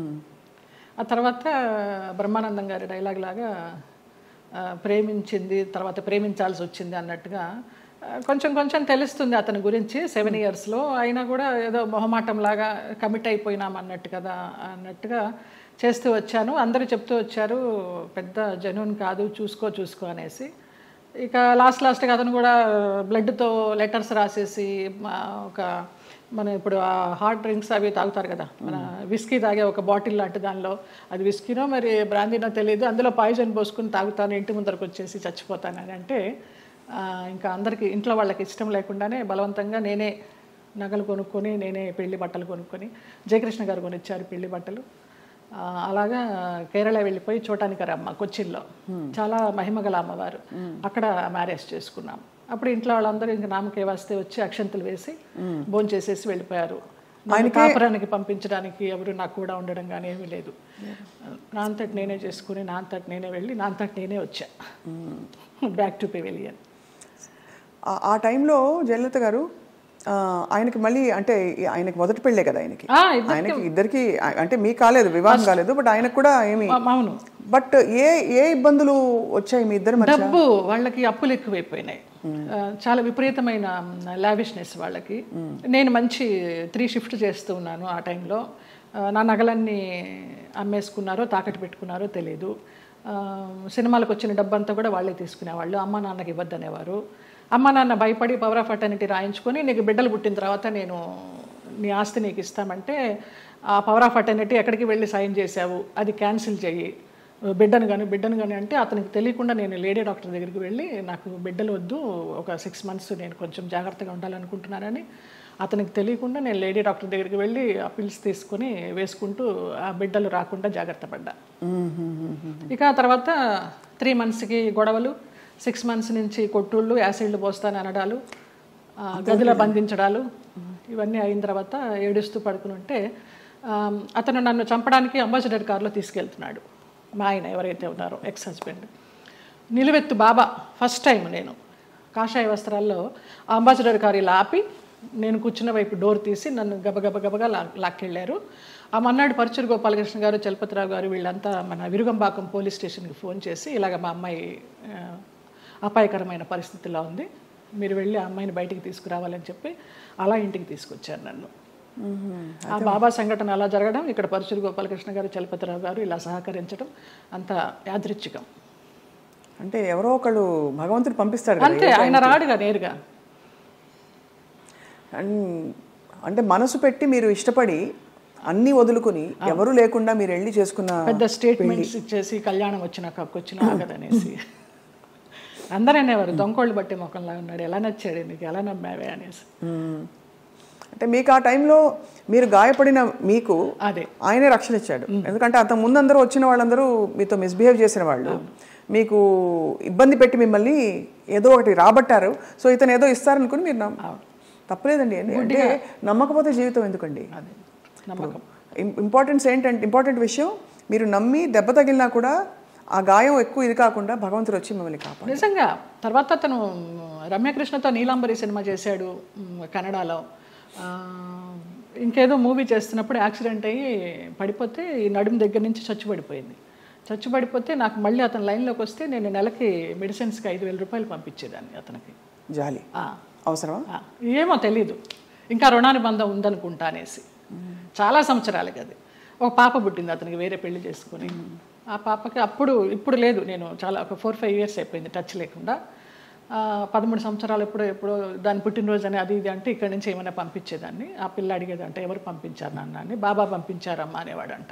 ఆ తర్వాత బ్రహ్మానందం గారి డైలాగ్ లాగా ప్రేమించింది తర్వాత ప్రేమించాల్సి వచ్చింది అన్నట్టుగా కొంచెం కొంచెం తెలుస్తుంది అతని గురించి 7 ఇయర్స్లో. అయినా కూడా ఏదో మొహమాటంలాగా కమిట్ అయిపోయినాం అన్నట్టు కదా అన్నట్టుగా చేస్తూ వచ్చాను. అందరూ చెప్తూ వచ్చారు పెద్ద జెన్యూన్ కాదు, చూసుకో అనేసి. ఇక లాస్ట్గా అతను కూడా బ్లడ్తో లెటర్స్ రాసేసి ఒక మన ఇప్పుడు ఆ హాట్ డ్రింక్స్ అవి తాగుతారు కదా, మన విస్కీ తాగే ఒక బాటిల్ లాంటి దానిలో, అది విస్కీనో మరి బ్రాందీనో తెలియదు, అందులో పాయిజన్ పోసుకుని తాగుతాను, ఇంటి ముందరకు వచ్చేసి చచ్చిపోతానని అంటే ఇంకా అందరికీ ఇంట్లో వాళ్ళకి ఇష్టం లేకుండానే బలవంతంగా నేనే నగలు కొనుక్కొని నేనే పెళ్లి బట్టలు కొనుక్కొని, జయకృష్ణ గారు కొనిచ్చారు పెళ్లి బట్టలు. అలాగా కేరళ వెళ్ళిపోయి చూడటానికరమ్మ కొచ్చిన్లో, చాలా మహిమగల అమ్మవారు, అక్కడ మ్యారేజ్ చేసుకున్నాం. అప్పుడు ఇంట్లో వాళ్ళందరూ ఇంకా నామకే వస్తే వచ్చి అక్షంతలు వేసి భోంచేసేసి వెళ్ళిపోయారు. కాపురానికి పంపించడానికి ఎవరు నాకు కూడా ఉండడం కానీ ఏమీ లేదు. నా అంతటి నేనే చేసుకుని నా అంతటి నేనే వెళ్ళి నా అంతటి నేనే వచ్చా బ్యాక్ టు పెవిలియన్. ఆ టైంలో జయలలిత గారు ఆయనకి మళ్ళీ అంటే ఆయనకి మొదటి పెళ్ళే కదా, ఆయనకి ఇద్దరికి అంటే మీకు కాలేదు, వివాహం కాలేదు, బట్ ఆయనకు కూడా ఏమి. అవును. బట్ ఏ ఇబ్బందులు వచ్చాయి మీ ఇద్దరు మధ్య? డబ్బు, వాళ్ళకి అప్పులు ఎక్కువైపోయినాయి, చాలా విపరీతమైన లావిష్నెస్ వాళ్ళకి. నేను మంచి 3 షిఫ్ట్ చేస్తూ ఉన్నాను ఆ టైంలో. నా నగలన్నీ అమ్మేసుకున్నారో తాకట్టు పెట్టుకున్నారో తెలియదు. సినిమాలకు వచ్చిన డబ్బంతా కూడా వాళ్ళే తీసుకునేవాళ్ళు, అమ్మ నాన్నకి ఇవ్వద్దనేవారు. అమ్మ నాన్న భయపడి పవర్ ఆఫ్ అటర్నిటీ రాయించుకొని నీకు బిడ్డలు పుట్టిన తర్వాత నేను నీ ఆస్తి నీకు ఇస్తామంటే, ఆ పవర్ ఆఫ్ అటర్నిటీ ఎక్కడికి వెళ్ళి సైన్ చేశావు, అది క్యాన్సిల్ చెయ్యి, బిడ్డను కానీ అంటే అతనికి తెలియకుండా నేను లేడీ డాక్టర్ దగ్గరికి వెళ్ళి నాకు బిడ్డలు వద్దు, ఒక 6 మంత్స్ నేను కొంచెం జాగ్రత్తగా ఉండాలనుకుంటున్నానని అతనికి తెలియకుండా నేను లేడీ డాక్టర్ దగ్గరికి వెళ్ళి ఆ పిల్స్ తీసుకొని వేసుకుంటూ ఆ బిడ్డలు రాకుండా జాగ్రత్త పడ్డా. ఇక తర్వాత 3 మంత్స్కి గొడవలు, 6 మంత్స్ నుంచి కొట్టుళ్ళు, యాసిడ్లు పోస్తాను అనడాలు, గదిలో బంధించడాలు, ఇవన్నీ అయిన తర్వాత ఏడుస్తూ పడుకుని ఉంటే అతను నన్ను చంపడానికి అంబాసిడర్ కారులో తీసుకెళ్తున్నాడు. మా ఆయన ఎవరైతే ఉన్నారో ఎక్స్ హస్బెండ్ నిలువెత్తు బాబా. ఫస్ట్ టైం నేను కాషాయ వస్త్రాల్లో అంబాసిడర్ కారు ఇలా ఆపి నేను కూర్చున్న వైపు డోర్ తీసి నన్ను గబగబగా లాక్కెళ్ళారు. ఆ మన్నాడు పరుచూరు గోపాలకృష్ణ గారు, చలపతిరావు గారు వీళ్ళంతా మన విరుగంబాకం పోలీస్ స్టేషన్కి ఫోన్ చేసి ఇలాగ మా అమ్మాయి అపాయకరమైన పరిస్థితిలో ఉంది, మీరు వెళ్ళి ఆ అమ్మాయిని బయటికి తీసుకురావాలని చెప్పి అలా ఇంటికి తీసుకొచ్చారు నన్ను. ఆ బాబా సంఘటన అలా జరగడం, ఇక్కడ పరుచూరు గోపాలకృష్ణ గారు, చలపతిరావు గారు ఇలా సహకరించడం అంత యాదృచ్ఛికం. అంటే ఎవరో ఒకళ్ళు భగవంతుడు పంపిస్తాడు అంతే, ఆయన రాడుగా నేరుగా. అంటే మనసు పెట్టి మీరు ఇష్టపడి అన్నీ వదులుకుని ఎవరు లేకుండా మీరు వెళ్ళి చేసుకున్న పెద్ద స్టేట్మెంట్స్ ఇచ్చేసి కళ్యాణం వచ్చినాక వచ్చిన ఆగదనేసి అందరూ అనేవారు దొంగోళ్ళు బట్టి ముఖంలా ఉన్నాడు, ఎలా నచ్చాడు నీకు, ఎలా నమ్మావే అనేసి. అంటే మీకు ఆ టైంలో మీరు గాయపడిన మీకు అదే ఆయనే రక్షణ ఇచ్చాడు. ఎందుకంటే అంత ముందు అందరూ వచ్చిన వాళ్ళందరూ మీతో మిస్బిహేవ్ చేసిన వాళ్ళు, మీకు ఇబ్బంది పెట్టి మిమ్మల్ని ఏదో ఒకటి రాబట్టారు. సో ఇతను ఏదో ఇస్తారనుకుని మీరు తప్పలేదండి. అంటే నమ్మకపోతే జీవితం ఎందుకండి? ఇంపార్టెంట్ విషయం, మీరు నమ్మి దెబ్బ తగిలినా కూడా ఆ గాయం ఎక్కువ ఇది కాకుండా భగవంతుడు వచ్చి మిమ్మల్ని కాపాడు. నిజంగా తర్వాత అతను రమ్యకృష్ణతో నీలాంబరి సినిమా చేశాడు కన్నడలో. ఇంకేదో మూవీ చేస్తున్నప్పుడు యాక్సిడెంట్ అయ్యి పడిపోతే ఈ నడుము దగ్గర నుంచి చచ్చుపడిపోతే నాకు మళ్ళీ అతను లైన్లోకి వస్తే నేను నెలకి మెడిసిన్స్కి 5,000 రూపాయలు పంపించేదాన్ని అతనికి. జాలి అవసరమా ఏమో తెలీదు, ఇంకా రుణానుబంధం ఉందనుకుంటా అనేసి. చాలా సంవత్సరాలకి అది. ఒక పాప పుట్టింది అతనికి, వేరే పెళ్లి చేసుకుని. ఆ పాపకి ఇప్పుడు లేదు, నేను చాలా ఒక 4-5 ఇయర్స్ అయిపోయింది టచ్ లేకుండా. 13 సంవత్సరాలు ఎప్పుడో దాని పుట్టినరోజు అని అది ఇది అంటే ఇక్కడి నుంచి ఏమైనా పంపించేదాన్ని. ఆ పిల్ల అడిగేదంటే ఎవరు పంపించారు నాన్న అని. బాబా పంపించారమ్మా అనేవాడంట.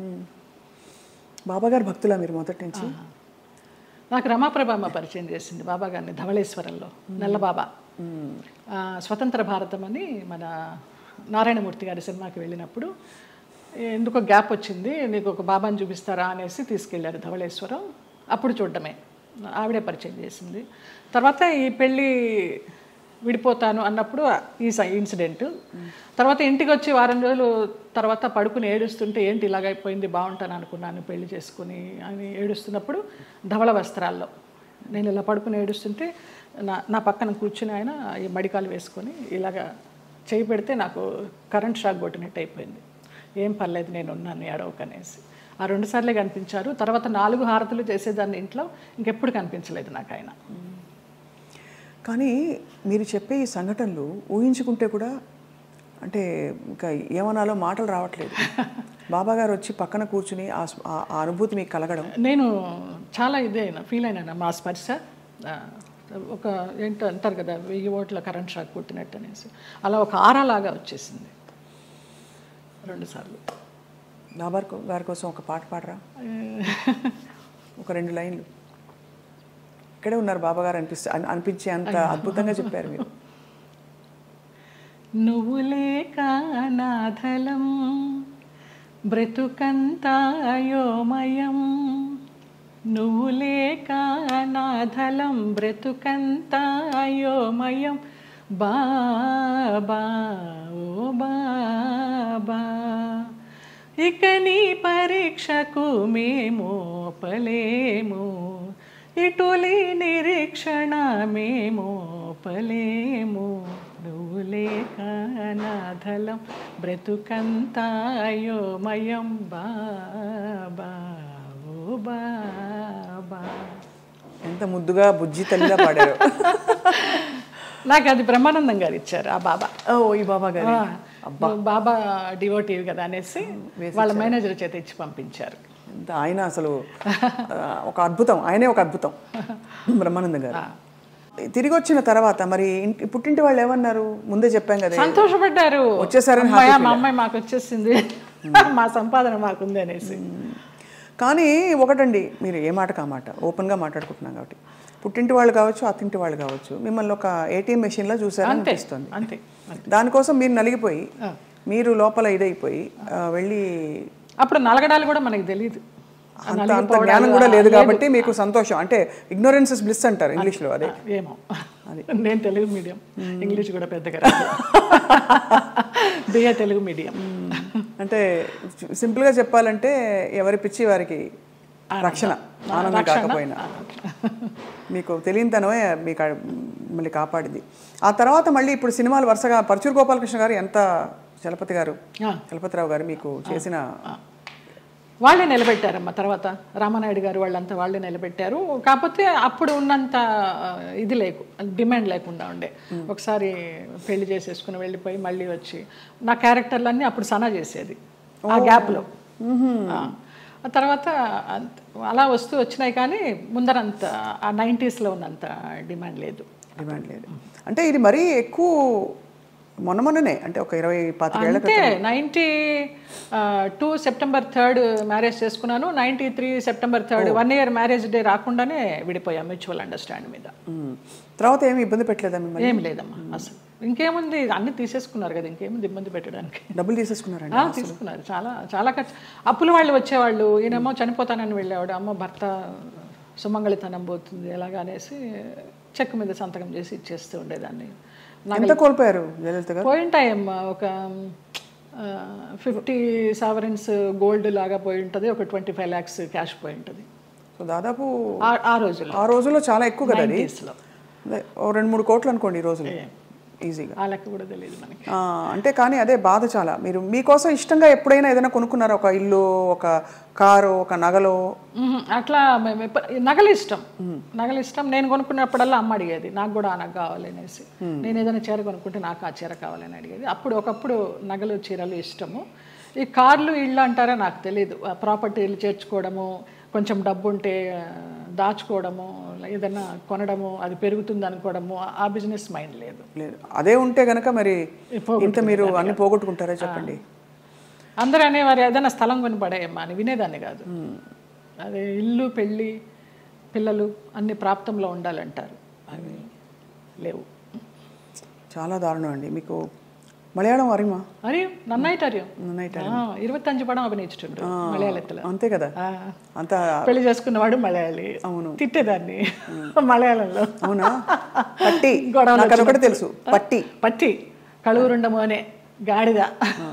బాబా గారు భక్తులా మీరు మొదటి నుంచి? నాకు రమాప్రభమ్మ పరిచయం చేసింది బాబా గారిని ధవళేశ్వరంలో, నల్లబాబా. స్వతంత్ర భారతం అని మన నారాయణమూర్తి గారి సినిమాకి వెళ్ళినప్పుడు ఎందుకో గ్యాప్ వచ్చింది, నీకు ఒక బాబాని చూపిస్తారా అనేసి తీసుకెళ్ళారు ధవళేశ్వరం. అప్పుడు చూడడమే, ఆవిడే పరిచయం చేసింది. తర్వాత ఈ పెళ్ళి విడిపోతాను అన్నప్పుడు ఈ ఇన్సిడెంట్. తర్వాత ఇంటికి వచ్చి వారం రోజులు తర్వాత పడుకుని ఏడుస్తుంటే ఏంటి ఇలాగైపోయింది, బాగుంటాను అనుకున్నాను పెళ్లి చేసుకుని అని ఏడుస్తున్నప్పుడు ధవళ వస్త్రాల్లో నేను ఇలా పడుకుని ఏడుస్తుంటే నా పక్కన కూర్చుని ఆయన ఈ మడికాలు వేసుకొని ఇలాగా చేయి పెడితే నాకు కరెంట్ షాక్ కొట్టినట్టు అయిపోయింది. ఏం పర్లేదు నేను ఉన్నాను ఏడవకనేసి. ఆ 2 సార్లే కనిపించారు. తర్వాత 4 హారతులు చేసేదాన్ని ఇంట్లో, ఇంకెప్పుడు కనిపించలేదు నాకు ఆయన. కానీ మీరు చెప్పే ఈ సంఘటనలు ఊహించుకుంటే కూడా అంటే ఇంకా ఏమనాలో మాటలు రావట్లేదు. బాబా గారు వచ్చి పక్కన కూర్చుని ఆ అనుభూతి మీకు కలగడం, నేను చాలా ఫీల్ అయినా. మా స్పర్శ ఒక ఏంటో అంటారు కదా 1000 ఓట్ల కరెంట్ షాక్ కొట్టినట్టు అనేసి, అలా ఒక ఆరాలాగా వచ్చేసింది 2 సార్లు. బాబా గారి కోసం ఒక పాట పాడరా, ఒక 2 లైన్లు. ఇక్కడే ఉన్నారు బాబా గారు అనిపించే అంత అద్భుతంగా చెప్పారు మీరు. నువ్వు లేక నాథలం బ్రతుకంతా అయోమయం, నువ్వు లేక నాథలం బ్రతుకంతా అయోమయం, బాబా ఓ బాబా ఇక నీ పరీక్షకు మేము పలేము, ఇటులి నిరీక్షణ మేము పలేము, నువ్వు లేక నాథలం బ్రతుకంతా అయోమయం, బాబా ఓ బాబా. ఎంత ముద్దుగా బుజ్జి తల్లిగా పాడారు. నాకు అది బ్రహ్మానందం గారు ఇచ్చారు ఆ బాబా. ఈ బాబా గారు బాబా డివోటివ్ కదా అనేసి వాళ్ళ మేనేజర్ చేత ఇచ్చి పంపించారు. ఆయన అసలు ఒక అద్భుతం, ఆయనే ఒక అద్భుతం బ్రహ్మానందం గారు. తిరిగి వచ్చిన తర్వాత మరి పుట్టింటి వాళ్ళు ఏమన్నారు? ముందే చెప్పాం కదా, సంతోషపడ్డారు, వచ్చేసారని. మా అమ్మాయి మాకు వచ్చేసింది, మా సంపాదన మాకుంది అనేసి. కానీ ఒకటండి, మీరు ఏ మాట కామాట ఓపెన్గా మాట్లాడుకుంటున్నాం కాబట్టి, పుట్టింటి వాళ్ళు కావచ్చు అత్తింటి వాళ్ళు కావచ్చు మిమ్మల్ని ఒక ఏటీఎం మెషిన్లో చూసారని అనిపిస్తుంది. అంతే. దానికోసం మీరు నలిగిపోయి, మీరు లోపల ఇదైపోయి వెళ్ళి, అప్పుడు నలగడాలు కూడా మనకి తెలియదు, అంత జ్ఞానం కూడా లేదు కాబట్టి మీకు సంతోషం. అంటే ఇగ్నోరెన్స్ ఇస్ బ్లిస్ అంటారు ఇంగ్లీష్లో. అదే ఏమో, నేను తెలుగు మీడియం, ఇంగ్లీష్ కూడా పెద్దగా రాదు, బిఏ తెలుగు మీడియం. అంటే సింపుల్గా చెప్పాలంటే ఎవరి పిచ్చి వారికి రక్షణ, ఆనందం కాకపోయినా మీకు తెలియనితనమే మీకు మళ్ళీ కాపాడింది. ఆ తర్వాత మళ్ళీ ఇప్పుడు సినిమాలు వరుసగా పరచూరు గోపాలకృష్ణ గారు, ఎంత చలపతిరావు గారు మీకు చేసిన, వాళ్ళే నిలబెట్టారమ్మా. తర్వాత రామానాయుడు గారు వాళ్ళంతా వాళ్ళే నిలబెట్టారు. కాకపోతే అప్పుడు ఉన్నంత ఇది డిమాండ్ లేకుండా ఉండే. ఒకసారి పెళ్లి చేసేసుకుని వెళ్ళిపోయి మళ్ళీ వచ్చి నా క్యారెక్టర్లన్నీ అప్పుడు సనా చేసేది ఆ గ్యాప్లో. ఆ తర్వాత అలా వస్తూ వచ్చినాయి, కానీ ముందరంత ఆ 90sలో ఉన్నంత డిమాండ్ లేదు. అంటే ఇది మరీ ఎక్కువ మొన్ననే, అంటే ఒక 20-25 ఏళ్ళ అంటే 92 సెప్టెంబర్ 3 మ్యారేజ్ చేసుకున్నాను. 93 సెప్టెంబర్ 3 1 year మ్యారేజ్ డే రాకుండానే విడిపోయాం మ్యూచువల్ అండర్స్టాండ్ మీద. తర్వాత ఏమి ఇబ్బంది పెట్టలేదా మిమ్మల్ని? ఏం లేదమ్మా అసలు. ఇంకేముంది, అన్ని తీసేసుకున్నారు కదా, ఇంకేముంది ఇబ్బంది పెట్టడానికి. డబ్బులు తీసేసుకున్నారండి? తీసుకున్నారు, చాలా చాలా ఖర్చు. అప్పుల వాళ్ళు వచ్చేవాళ్ళు, ఈయనేమో చనిపోతానని వెళ్ళేవాడు, అమ్మ భర్త సుమంగళితనం పోతుంది ఎలాగా అనేసి చెక్ మీద సంతకం చేసి ఇచ్చేస్తూ ఉండేదాన్ని. ఎంత కోల్పోయారు జయలలిత గారు? పోయింటాయమ్మా, ఒక 50 sovereigns గోల్డ్ లాగా పోయి ఉంటుంది, ఒక 25 lakhs క్యాష్ పోయి ఉంటుంది. సో దాదాపు ఆ రోజుల్లో చాలా ఎక్కువ కదా అది. 2-3 కోట్లు అనుకోండి ఈ రోజులు ఈజీగా. ఆ లెక్క కూడా తెలియదు మనకి. అంటే కానీ అదే బాధ చాలా. మీరు మీకోసం ఇష్టంగా ఎప్పుడైనా ఏదైనా కొనుక్కున్నారా? ఒక ఇల్లు, ఒక కారు, ఒక నగలు? అట్లా నగలు ఇష్టం. నేను కొనుక్కున్నప్పుడల్లా అమ్మ అడిగేది నాకు కూడా ఆ నగ కావాలి అనేసి. నేను ఏదైనా చీర కొనుక్కుంటే నాకు ఆ చీర కావాలని అడిగేది. ఒకప్పుడు నగలు చీరలు ఇష్టము. ఈ కార్లు ఇళ్ళు అంటారా నాకు తెలియదు. ప్రాపర్టీలు చేర్చుకోవడము, కొంచెం డబ్బు ఉంటే దాచుకోవడము, ఏదైనా కొనడము, అది పెరుగుతుంది అనుకోవడము, ఆ బిజినెస్ మైండ్ లేదు. అదే ఉంటే కనుక మరి ఇంత మీరు అన్ని పోగొట్టుకుంటారా చెప్పండి? అందరూ అనేవారు ఏదైనా స్థలం కొని పడేయమ్మా అని, వినేదాన్ని కాదు. అదే ఇల్లు, పెళ్ళి, పిల్లలు అన్ని ప్రాప్తంలో ఉండాలంటారు, అవి లేవు. చాలా దారుణం అండి. మీకు മലയാളം അറിയുമോ? അറിയും, നന്നായിട്ട് അറിയും. നന്നായിട്ട് 25 പടം అభినయించుండు మలయాళത്തിൽ. అంతే కదా, అంత పెళ్లి చేసుకున్నవాడు మలయాళి. అవును, తిట్టేదాన్ని మలయాళంలో. అవునా? పట్టి గొడవలు ఒకటి తెలుసు, పట్టి పట్టి కళూరుండ మోనే గాడిద.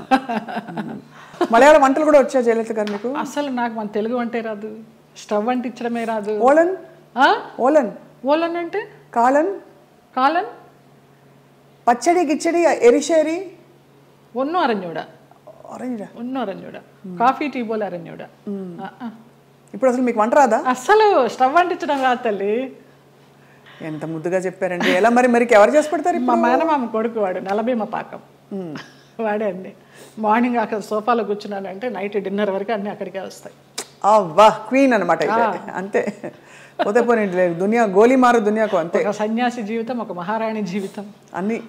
మలయాళ వంటలు కూడా వచ్చా జయలలిత గారు మీకు? అసలు నాకు మన తెలుగు వంటే రాదు, స్టవ్ అంటించడమే రాదు. ఓలన్ ఓలన్ ఓలన్ అంటే కాలన్ కాలన్ പച്ചടി കിച്ചടി എരിശ്ശേരി ഒന്നും അറിഞ്ഞൂടാ. ഒന്നും അറിഞ്ഞൂടാ. కాఫీ టీ పోలే അറിഞ്ഞൂടാ. ఇప్పుడు అసలు మీకు వంట రాదా? అసలు స్టవ్ అంటించడం రాదు తల్లి. ఎంత ముద్దుగా చెప్పారండి. ఎలా మరి మరి ఎవరు చేసి పెడతారు? మా మేనమామ కొడుకు వాడు, నలభీమ పాకం వాడే అండి. మార్నింగ్ అక్కడ సోఫాలో కూర్చున్నానంటే నైట్ డిన్నర్ వరకు అన్నీ అక్కడికే వస్తాయి. అవ్వా, క్వీన్ అనమాట అంతే. పోతే పోనీ దునియా గోలీ మారు దునియాకు అంతే. ఒక సన్యాసి జీవితం, ఒక మహారాణి జీవితం అన్నీ.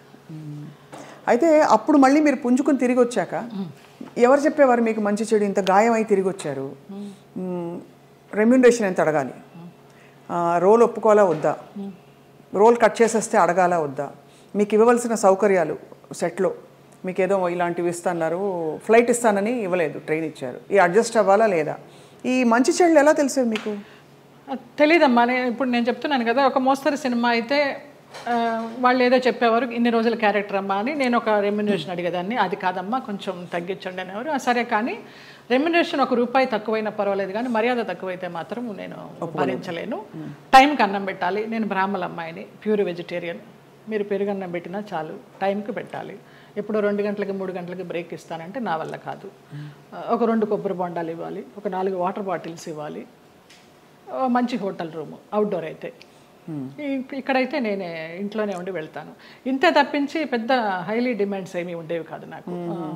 అయితే అప్పుడు మళ్ళీ మీరు పుంజుకుని తిరిగి వచ్చాక ఎవరు చెప్పేవారు మీకు మంచి చెడు ఇంత గాయం అయి తిరిగి వచ్చారు, రెమ్యూనరేషన్ ఎంత అడగాలి, రోల్ ఒప్పుకోవాలా వద్దా, రోల్ కట్ చేసేస్తే అడగాలా వద్దా, మీకు ఇవ్వవలసిన సౌకర్యాలు సెట్లో మీకు ఏదో ఇలాంటివి ఇస్తున్నారు, ఫ్లైట్ ఇస్తానని ఇవ్వలేదు, ట్రైన్ ఇచ్చారు, ఈ అడ్జస్ట్ అవ్వాలా లేదా, ఈ మంచి చెడులు ఎలా తెలిసేది మీకు? తెలీదమ్మా. ఇప్పుడు నేను చెప్తున్నాను కదా, ఒక మోస్తరు సినిమా అయితే వాళ్ళు ఏదో చెప్పేవారు, ఇన్ని రోజుల క్యారెక్టర్ అమ్మా అని. నేను ఒక రెమ్యునరేషన్ అడిగేదాన్ని, అది కాదమ్మా కొంచెం తగ్గించండి అనేవారు. సరే, కానీ రెమ్యునరేషన్ ₹1 తక్కువైనా పర్వాలేదు, కానీ మర్యాద తక్కువైతే మాత్రం నేను భరించలేను. టైంకి అన్నం పెట్టాలి. నేను బ్రాహ్మణ అమ్మాయిని, ప్యూర్ వెజిటేరియన్. మీరు పెరుగన్నం పెట్టినా చాలు, టైంకి పెట్టాలి. ఎప్పుడో 2 గంటలకి 3 గంటలకి బ్రేక్ ఇస్తానంటే నా వల్ల కాదు. ఒక 2 కొబ్బరి బొండాలు ఇవ్వాలి, ఒక 4 వాటర్ బాటిల్స్ ఇవ్వాలి, మంచి హోటల్ రూము, అవుట్డోర్ అయితే. ఇక్కడైతే నేనే ఇంట్లోనే ఉండి వెళ్తాను. ఇంతే తప్పించి పెద్ద హైలీ డిమాండ్స్ ఏమీ ఉండేవి కాదు నాకు.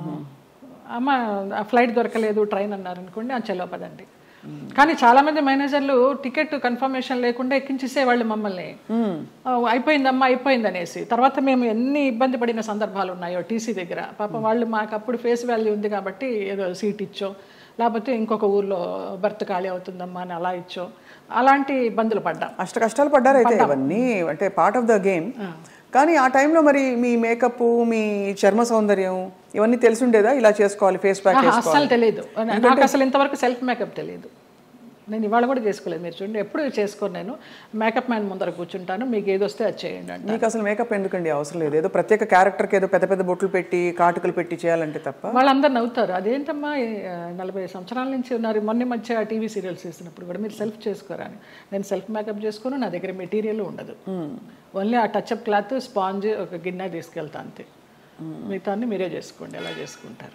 అమ్మ ఫ్లైట్ దొరకలేదు, ట్రైన్ అన్నారనుకోండి, చలో పదండి. కానీ చాలామంది మేనేజర్లు టికెట్ కన్ఫర్మేషన్ లేకుండా ఎక్కించేసేవాళ్ళు మమ్మల్ని. అయిపోయిందమ్మా అయిపోయింది అనేసి. తర్వాత మేము ఎన్ని ఇబ్బంది పడిన సందర్భాలు ఉన్నాయో టీసీ దగ్గర. పాపం వాళ్ళు మాకు అప్పుడు ఫేస్ వాల్యూ ఉంది కాబట్టి ఏదో సీట్ ఇచ్చో, లేకపోతే ఇంకొక ఊర్లో బర్త్ ఖాళీ అవుతుందమ్మా అని అలా ఇచ్చో, అలాంటి ఇబ్బందులు పడ్డాం. అష్ట కష్టాలు పడ్డారు అయితే. ఇవన్నీ అంటే పార్ట్ ఆఫ్ ద గేమ్. కానీ ఆ టైంలో మరి మీ మేకప్, మీ చర్మ సౌందర్యం ఇవన్నీ తెలిసి ఉండేదా? ఇలా చేసుకోవాలి, ఫేస్ ప్యాక్ చేసుకోవాలి? అసలు తెలియదు నాకు. అసలు ఇంతవరకు సెల్ఫ్ మేకప్ తెలియదు. నేను ఇవాళ కూడా చేసుకోలేదు. మీరు చూడండి, ఎప్పుడు చేసుకోను. నేను మేకప్ మ్యాన్ ముందర కూర్చుంటాను, మీకు ఏది వస్తే అది చేయండి అంటే. మీకు అసలు మేకప్ ఎందుకండి అవసరం లేదు? ఏదో ప్రత్యేక క్యారెక్టర్కి ఏదో పెద్ద పెద్ద బొట్లు పెట్టి కాటుకలు పెట్టి చేయాలంటే తప్ప. వాళ్ళందరూ నవ్వుతారు. అదేంటమ్మా 40 సంవత్సరాల నుంచి ఉన్నారు, మొన్న మధ్య టీవీ సీరియల్స్ చేసినప్పుడు కూడా మీరు సెల్ఫ్ చేసుకోరా అని. నేను సెల్ఫ్ మేకప్ చేసుకోను, నా దగ్గర మెటీరియల్ ఉండదు. ఓన్లీ ఆ టచ్అప్ క్లాత్, స్పాంజ్, ఒక గిన్నె తీసుకెళ్తా అంతే. మిగతాన్ని మీరే చేసుకోండి, ఎలా చేసుకుంటారు.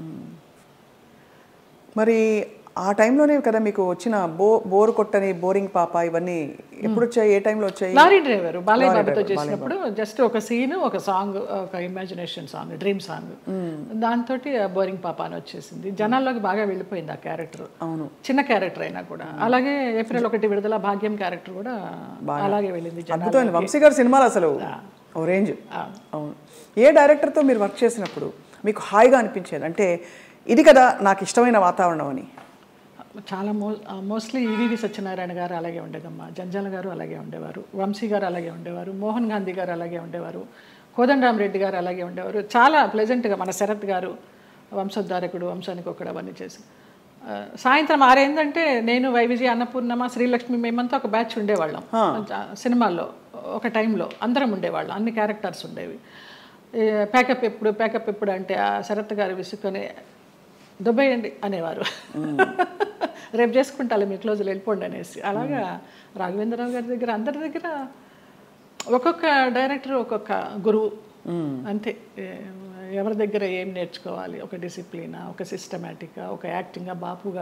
మరి ఆ టైంలోనే కదా మీకు వచ్చిన బోరు కొట్టని, బోరింగ్ పాప, ఇవన్నీ ఎప్పుడు వచ్చాయి? ఏ టైంలో వచ్చాయి? లారీ డ్రైవర్ బాలయ్య బాబుతో చేసినప్పుడు జస్ట్ ఒక సీన్, ఒక సాంగ్, ఒక ఇమాజినేషన్ సాంగ్, డ్రీమ్ సాంగ్, దాంతో బోరింగ్ పాప అని వచ్చేసింది. జనాల్లోకి బాగా వెళ్ళిపోయింది ఆ క్యారెక్టర్. అవును, చిన్న క్యారెక్టర్ అయినా కూడా. అలాగే ఏప్రిల్ 1 విడుదల భాగ్యం క్యారెక్టర్ కూడా అలాగే వెళ్ళింది. అద్భుతమైన వంశీ గారి సినిమాలు అసలు ఓ రేంజ్. అవును. ఏ డైరెక్టర్తో మీరు వర్క్ చేసినప్పుడు మీకు హాయిగా అనిపించేది, అంటే ఇది కదా నాకు ఇష్టమైన వాతావరణం అని? చాలా మోస్ట్లీ ఈవీవి సత్యనారాయణ గారు అలాగే ఉండేదమ్మా, జంజాల గారు అలాగే ఉండేవారు, వంశీ గారు అలాగే ఉండేవారు, మోహన్ గాంధీ గారు అలాగే ఉండేవారు, కోదండరామరెడ్డి గారు అలాగే ఉండేవారు. చాలా ప్లెజెంట్గా. మన శరత్ గారు వంశోద్ధారకుడు, వంశానికి ఒకడు, అవన్నీ చేసి సాయంత్రం 6 అయిందంటే నేను, వైవిజయ, అన్నపూర్ణమ్మ, శ్రీలక్ష్మి, మేమంతా ఒక బ్యాచ్ ఉండేవాళ్ళం సినిమాల్లో. ఒక టైంలో అందరం ఉండేవాళ్ళం, అన్ని క్యారెక్టర్స్ ఉండేవి. ప్యాకప్ ఎప్పుడు అంటే ఆ శరత్ గారు విసుకొని దుబ్బేయండి అనేవారు. రేపు చేసుకుంటాలి, మీ క్లోజులు వెళ్ళిపోండి అనేసి. అలాగా రాఘవేంద్రరావు గారి దగ్గర, అందరి దగ్గర ఒక్కొక్క డైరెక్టర్ ఒక్కొక్క గురువు అంతే. ఎవరి దగ్గర ఏం నేర్చుకోవాలి, ఒక డిసిప్లినా, ఒక సిస్టమేటిక్గా, ఒక యాక్టింగ్గా.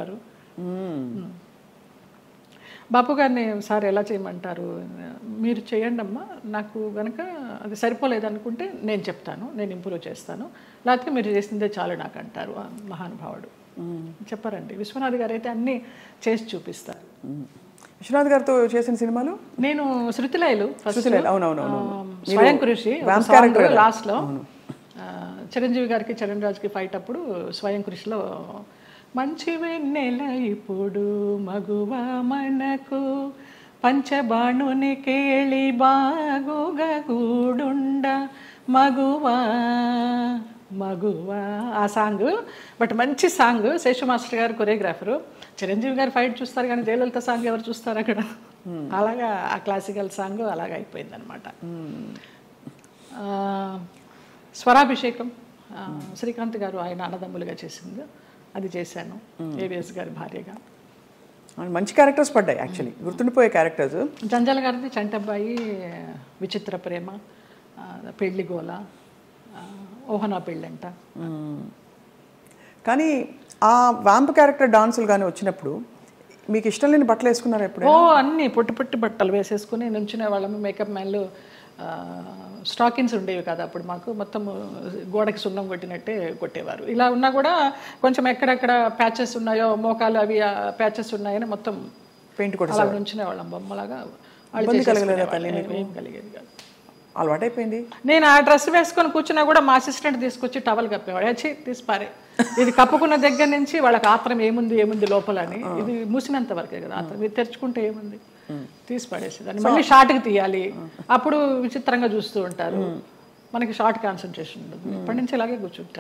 బాపు గారిని సార్ ఎలా చేయమంటారు, మీరు చేయండి అమ్మా, నాకు కనుక అది సరిపోలేదు అనుకుంటే నేను చెప్తాను, నేను ఇంప్రూవ్ చేస్తాను, లేకపోతే మీరు చేసిందే చాలు నాకు అంటారు. మహానుభావుడు చెప్పారండి. విశ్వనాథ్ గారు అయితే అన్నీ చేసి చూపిస్తారు. విశ్వనాథ్ గారితో చేసిన సినిమాలు నేను శృతిలయలు, స్వయం స్వయం కృషి లాస్ట్లో, చిరంజీవి గారికి చరణ్ రాజ్కి ఫైట్ అప్పుడు స్వయం కృషిలో మంచి వెన్నెల ఇప్పుడు మగువ మనకు పంచబాణుని కేళి బాగుగా గూడుండ మగువా మగువా ఆ సాంగ్. బట్ మంచి song. Seshu master garu choreographer. Chiranjeevi garu fight చూస్తారు కానీ జయలలిత సాంగ్ ఎవరు చూస్తారు అక్కడ? అలాగా ఆ క్లాసికల్ సాంగ్ అలాగా అయిపోయింది అనమాట. స్వరాభిషేకం శ్రీకాంత్ గారు ఆయన అన్నదమ్ములుగా చేసింది, అది చేశాను ఏవిఎస్ గారి భార్యగా. మంచి క్యారెక్టర్స్ పడ్డాయి యాక్చువల్లీ, గుర్తుండిపోయే క్యారెక్టర్స్. జంజాల గారిది చంటబ్బాయి, విచిత్ర ప్రేమ, పెళ్లి గోల, ఓహనా పెళ్ళంట. కానీ ఆ వ్యాంప్ క్యారెక్టర్ డాన్సులు కానీ వచ్చినప్పుడు మీకు ఇష్టం లేని బట్టలు వేసుకున్నారు ఎప్పుడు? అన్నీ పొట్టి పొట్టి బట్టలు వేసేసుకుని నుంచునే వాళ్ళము. మేకప్ మ్యాన్లు స్టాకిన్స్ ఉండేవి కదా అప్పుడు మాకు, మొత్తం గోడకి సున్నం కొట్టినట్టే కొట్టేవారు. ఇలా ఉన్నా కూడా కొంచెం ఎక్కడెక్కడ ప్యాచెస్ ఉన్నాయో, మోకాలు అవి ప్యాచెస్ ఉన్నాయని మొత్తం పెయింట్ కొట్టి అలా నుంచునే వాళ్ళం బొమ్మలాగా. ఏం కలిగేది కాదు, అలవాటైపోయింది. నేను ఆ డ్రెస్ వేసుకొని కూర్చున్నా కూడా మా అసిస్టెంట్ తీసుకొచ్చి టవల్ కప్పేవాడు. వచ్చి తీసిపారే, ఇది కప్పుకున్న దగ్గర నుంచి వాళ్ళకి ఆత్రం ఏముంది లోపల అని. ఇది మూసినంత వరకే కదా ఆత్రం, ఇది తెరుచుకుంటే ఏముంది, తీసి పడేసేదాన్ని. మళ్ళీ షార్ట్కి తీయాలి, అప్పుడు విచిత్రంగా చూస్తూ ఉంటారు. మనకి షార్ట్ కాన్సన్ట్రేషన్ ఉండదు. ఇప్పటి నుంచి ఇలాగే కూర్చుంటా.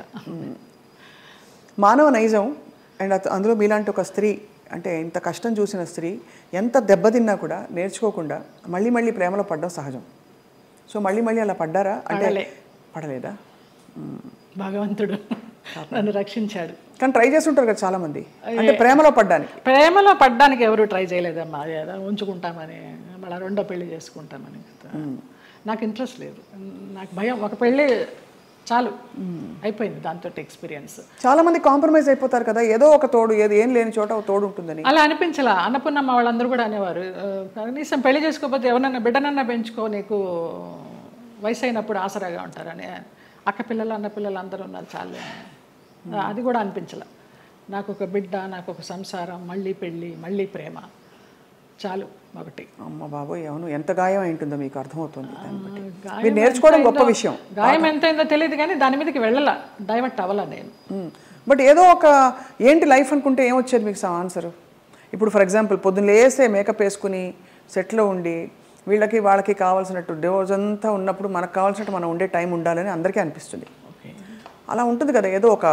మానవ నైజం అండ్ అందులో మీలాంటి ఒక స్త్రీ, అంటే ఇంత కష్టం చూసిన స్త్రీ ఎంత దెబ్బతిన్నా కూడా నేర్చుకోకుండా మళ్ళీ ప్రేమలో పడడం సహజం. సో మళ్ళీ అలా పడ్డారా? అంటే పడలేదా? భగవంతుడు నన్ను రక్షించాడు. కానీ ట్రై చేస్తుంటారు కదా చాలా మంది, అంటే ప్రేమలో పడ్డానికి ఎవరు ట్రై చేయలేదమ్మా. ఉంచుకుంటామని, మళ్ళీ రెండో పెళ్లి చేసుకుంటామని. నాకు ఇంట్రెస్ట్ లేదు, నాకు భయం. ఒక పెళ్ళి చాలు, అయిపోయింది దాంతో ఎక్స్పీరియన్స్. చాలా మంది కాంప్రమైజ్ అయిపోతారు కదా, ఏదో ఒక తోడు, ఏం లేని చోట ఒక తోడు ఉంటుందని. అలా అనిపించలా. అన్నపూర్ణమ్మ వాళ్ళందరూ కూడా అనేవారు, కనీసం పెళ్లి చేసుకోకపోతే ఎవరన్నా బిడ్డనన్నా పెంచుకో, నీకు వయసు అయినప్పుడు ఆసరాగా ఉంటారని. అక్క పిల్లలు అన్న పిల్లలు అందరూ ఉన్నారు చాలు. అది కూడా అనిపించలే. నాకు ఒక బిడ్డ, నాకు ఒక సంసారం, మళ్ళీ పెళ్ళి, మళ్ళీ ప్రేమ చాలు ఒకటి. అమ్మ బాబోయ్, అవును, ఎంత గాయం అయింటుందో మీకు అర్థమవుతుంది. మీరు నేర్చుకోవడం గొప్ప విషయం. గాయం ఎంతైందో తెలియదు కానీ దాని మీదకి వెళ్ళలా, డైవర్ట్ అవ్వాలా నేను. బట్ ఏదో ఒక ఏంటి లైఫ్ అనుకుంటే ఏమొచ్చేది మీకు ఆన్సర్? ఇప్పుడు ఫర్ ఎగ్జాంపుల్ పొద్దున్న లేస్తే మేకప్ వేసుకుని సెట్లో ఉండి వాళ్ళకి కావాల్సినట్టు డివోర్స్ అంతా ఉన్నప్పుడు మనకు కావాల్సినట్టు మనం ఉండే టైం ఉండాలని అందరికీ అనిపిస్తుంది. అలా ఉంటుంది కదా. ఏదో ఒక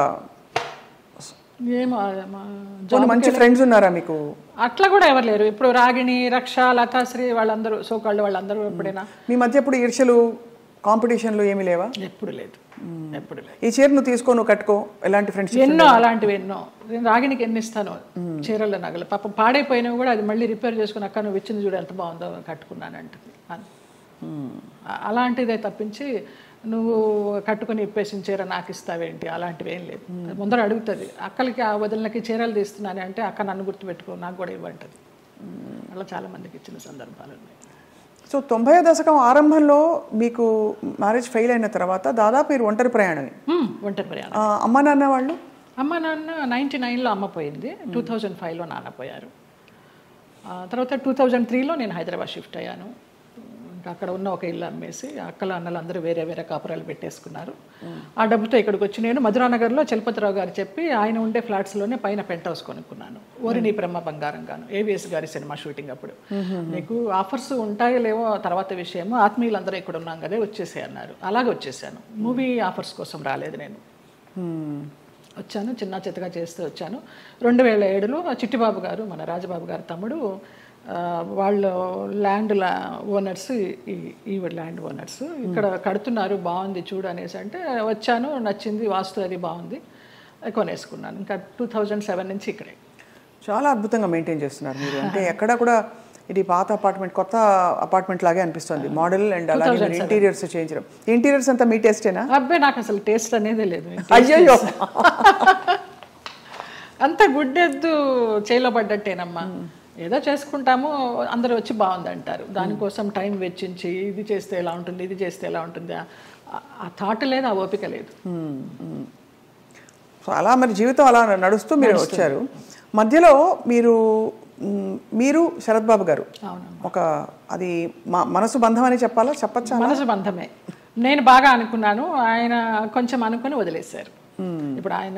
మంచి ఫ్రెండ్స్ ఉన్నారా మీకు? అట్లా కూడా ఎవరు లేరు. ఇప్పుడు రాగిణి, రక్ష, లతాశ్రీ వాళ్ళందరూ సోకాళ్ళు వాళ్ళందరూ ఎప్పుడైనా మీ మధ్య ఎప్పుడు ఈర్ష్యలు, కాంపిటీషన్లు ఏమీ లేవా? ఎప్పుడు లేదు, ఎప్పుడు లేదు. ఈ చీర నువ్వు తీసుకో, నువ్వు కట్టుకో, ఎలాంటి ఫ్రెండ్స్? ఎన్నో అలాంటివి ఎన్నో. నేను రాగిణికి ఎన్ని ఇస్తాను చీరల నగలు. పాపం పాడైపోయినవి కూడా అది మళ్ళీ రిపేర్ చేసుకుని, అక్క నువ్వు ఇచ్చింది చూడు ఎంత బాగుందో, కట్టుకున్నానంటుంది. అలాంటిదే తప్పించి నువ్వు కట్టుకుని ఇప్పేసిన చీర నాకు ఇస్తావేంటి, అలాంటివి ఏం లేదు. ముందర అడుగుతుంది, అక్కలకి ఆ వదిలినకి చీరలు తీస్తున్నాను అంటే అక్క నన్ను గుర్తుపెట్టుకో, నాకు కూడా ఇవ్వంటుంది. అలా చాలామందికి ఇచ్చిన సందర్భాలు ఉన్నాయి. సో 90వ దశకం ఆరంభంలో మీకు మ్యారేజ్ ఫెయిల్ అయిన తర్వాత దాదాపు మీరు ఒంటరి ప్రయాణమే. ఒంటరి ప్రయాణం. అమ్మ నాన్న వాళ్ళు? అమ్మ నాన్న 99లో అమ్మ పోయింది, 2005లో నాన్న పోయారు. తర్వాత 2003లో నేను హైదరాబాద్ షిఫ్ట్ అయ్యాను. ఇంకా అక్కడ ఉన్న ఒక ఇల్లు అమ్మేసి అక్కల అన్నలు అందరూ వేరే వేరే కాపురాలు పెట్టేసుకున్నారు. ఆ డబ్బుతో ఇక్కడికి వచ్చి నేను మధురానగర్లో చలపతిరావు గారు చెప్పి ఆయన ఉండే ఫ్లాట్స్లోనే పైన పెంట్ హౌస్ కొనుక్కున్నాను. ఓరిని బ్రహ్మ బంగారం గాను, ఏవిఎస్ గారి సినిమా షూటింగ్ అప్పుడు. నీకు ఆఫర్స్ ఉంటాయో లేవో తర్వాత విషయము, ఆత్మీయులందరూ ఇక్కడ ఉన్నాం కదా వచ్చేసే అన్నారు. అలాగే వచ్చేసాను. మూవీ ఆఫర్స్ కోసం రాలేదు నేను. వచ్చాను, చిన్న చిత్తగా చేస్తూ వచ్చాను. 2007లో చిట్టిబాబు గారు, మన రాజబాబు గారు తమ్ముడు, వాళ్ళు ల్యాండ్ ఓనర్స్, ఈ ల్యాండ్ ఓనర్స్ ఇక్కడ కడుతున్నారు, బాగుంది చూడు అనేసి అంటే వచ్చాను, నచ్చింది, వాస్తు అది బాగుంది, కొనేసుకున్నాను. ఇంకా 2007 నుంచి ఇక్కడే. చాలా అద్భుతంగా మెయింటైన్ చేస్తున్నారు మీరు. అంటే ఎక్కడ కూడా ఇది పాత అపార్ట్మెంట్ కొత్త అపార్ట్మెంట్ లాగే అనిపిస్తుంది. మోడల్ అండ్ అలాగే ఇంటీరియర్స్ చేయించడం. ఇంటీరియర్స్ అంతా మీ టేస్టేనా? అబ్బాయి నాకు అసలు టేస్ట్ అనేది లేదు. అయ్యో, అంత గుడ్డెద్దు చేలో పడ్డట్టేనమ్మా. ఏదో చేసుకుంటాము, అందరూ వచ్చి బాగుంది అంటారు. దానికోసం టైం వెచ్చించి ఇది చేస్తే ఎలా ఉంటుంది, ఇది చేస్తే ఎలా ఉంటుంది, ఆ థాట్ లేదు, ఆ ఓపిక లేదు. సో అలా మరి జీవితం అలా నడుస్తూ మీరు వచ్చారు. మధ్యలో మీరు శరత్ బాబు గారు ఒక, అది మనసు బంధం అని చెప్పచ్చా? మనసు బంధమే. నేను బాగా అనుకున్నాను, ఆయన కొంచెం అనుకుని వదిలేశారు. ఇప్పుడు ఆయన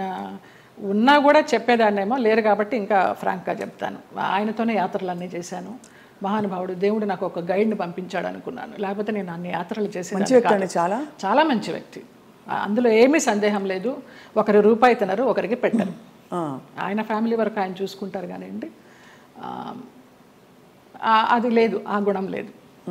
ఉన్నా కూడా చెప్పేదాన్నేమో, లేరు కాబట్టి ఇంకా ఫ్రాంక్గా చెప్తాను. ఆయనతోనే యాత్రలన్నీ చేశాను. మహానుభావుడు దేవుడు నాకు ఒక గైడ్ని పంపించాడు అనుకున్నాను. లేకపోతే నేను అన్ని యాత్రలు మంచి చేసేదాన్ని వ్యక్తి కాదు. అండి, చాలా చాలా మంచి వ్యక్తి, అందులో ఏమీ సందేహం లేదు. ఒకరి రూపాయి తినరు, ఒకరికి పెట్టరు. ఆయన ఫ్యామిలీ వరకు ఆయన చూసుకుంటారు కానివ్వండి, అది లేదు, ఆ గుణం లేదు.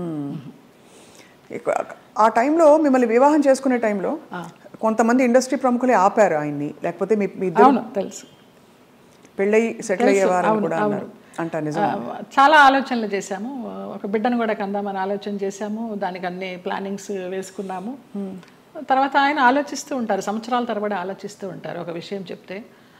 ఆ టైంలో మిమ్మల్ని వివాహం చేసుకునే టైంలో కొంతమంది ఇండస్ట్రీ ప్రముఖులే ఆపారు ఆయన్ని, లేకపోతే మీ అవును తెలుసు, పెళ్ళయి సెటిల్ అయ్యేవారు కూడా అన్నారు అంట, నిజం? చాలా ఆలోచనలు చేశాము, ఒక బిడ్డను కూడా కందామని ఆలోచన చేశాము, దానికి అన్ని ప్లానింగ్స్ వేసుకున్నాము. తర్వాత ఆయన ఆలోచిస్తూ ఉంటారు, సంవత్సరాల తరబడి ఆలోచిస్తూ ఉంటారు. ఒక విషయం చెప్తే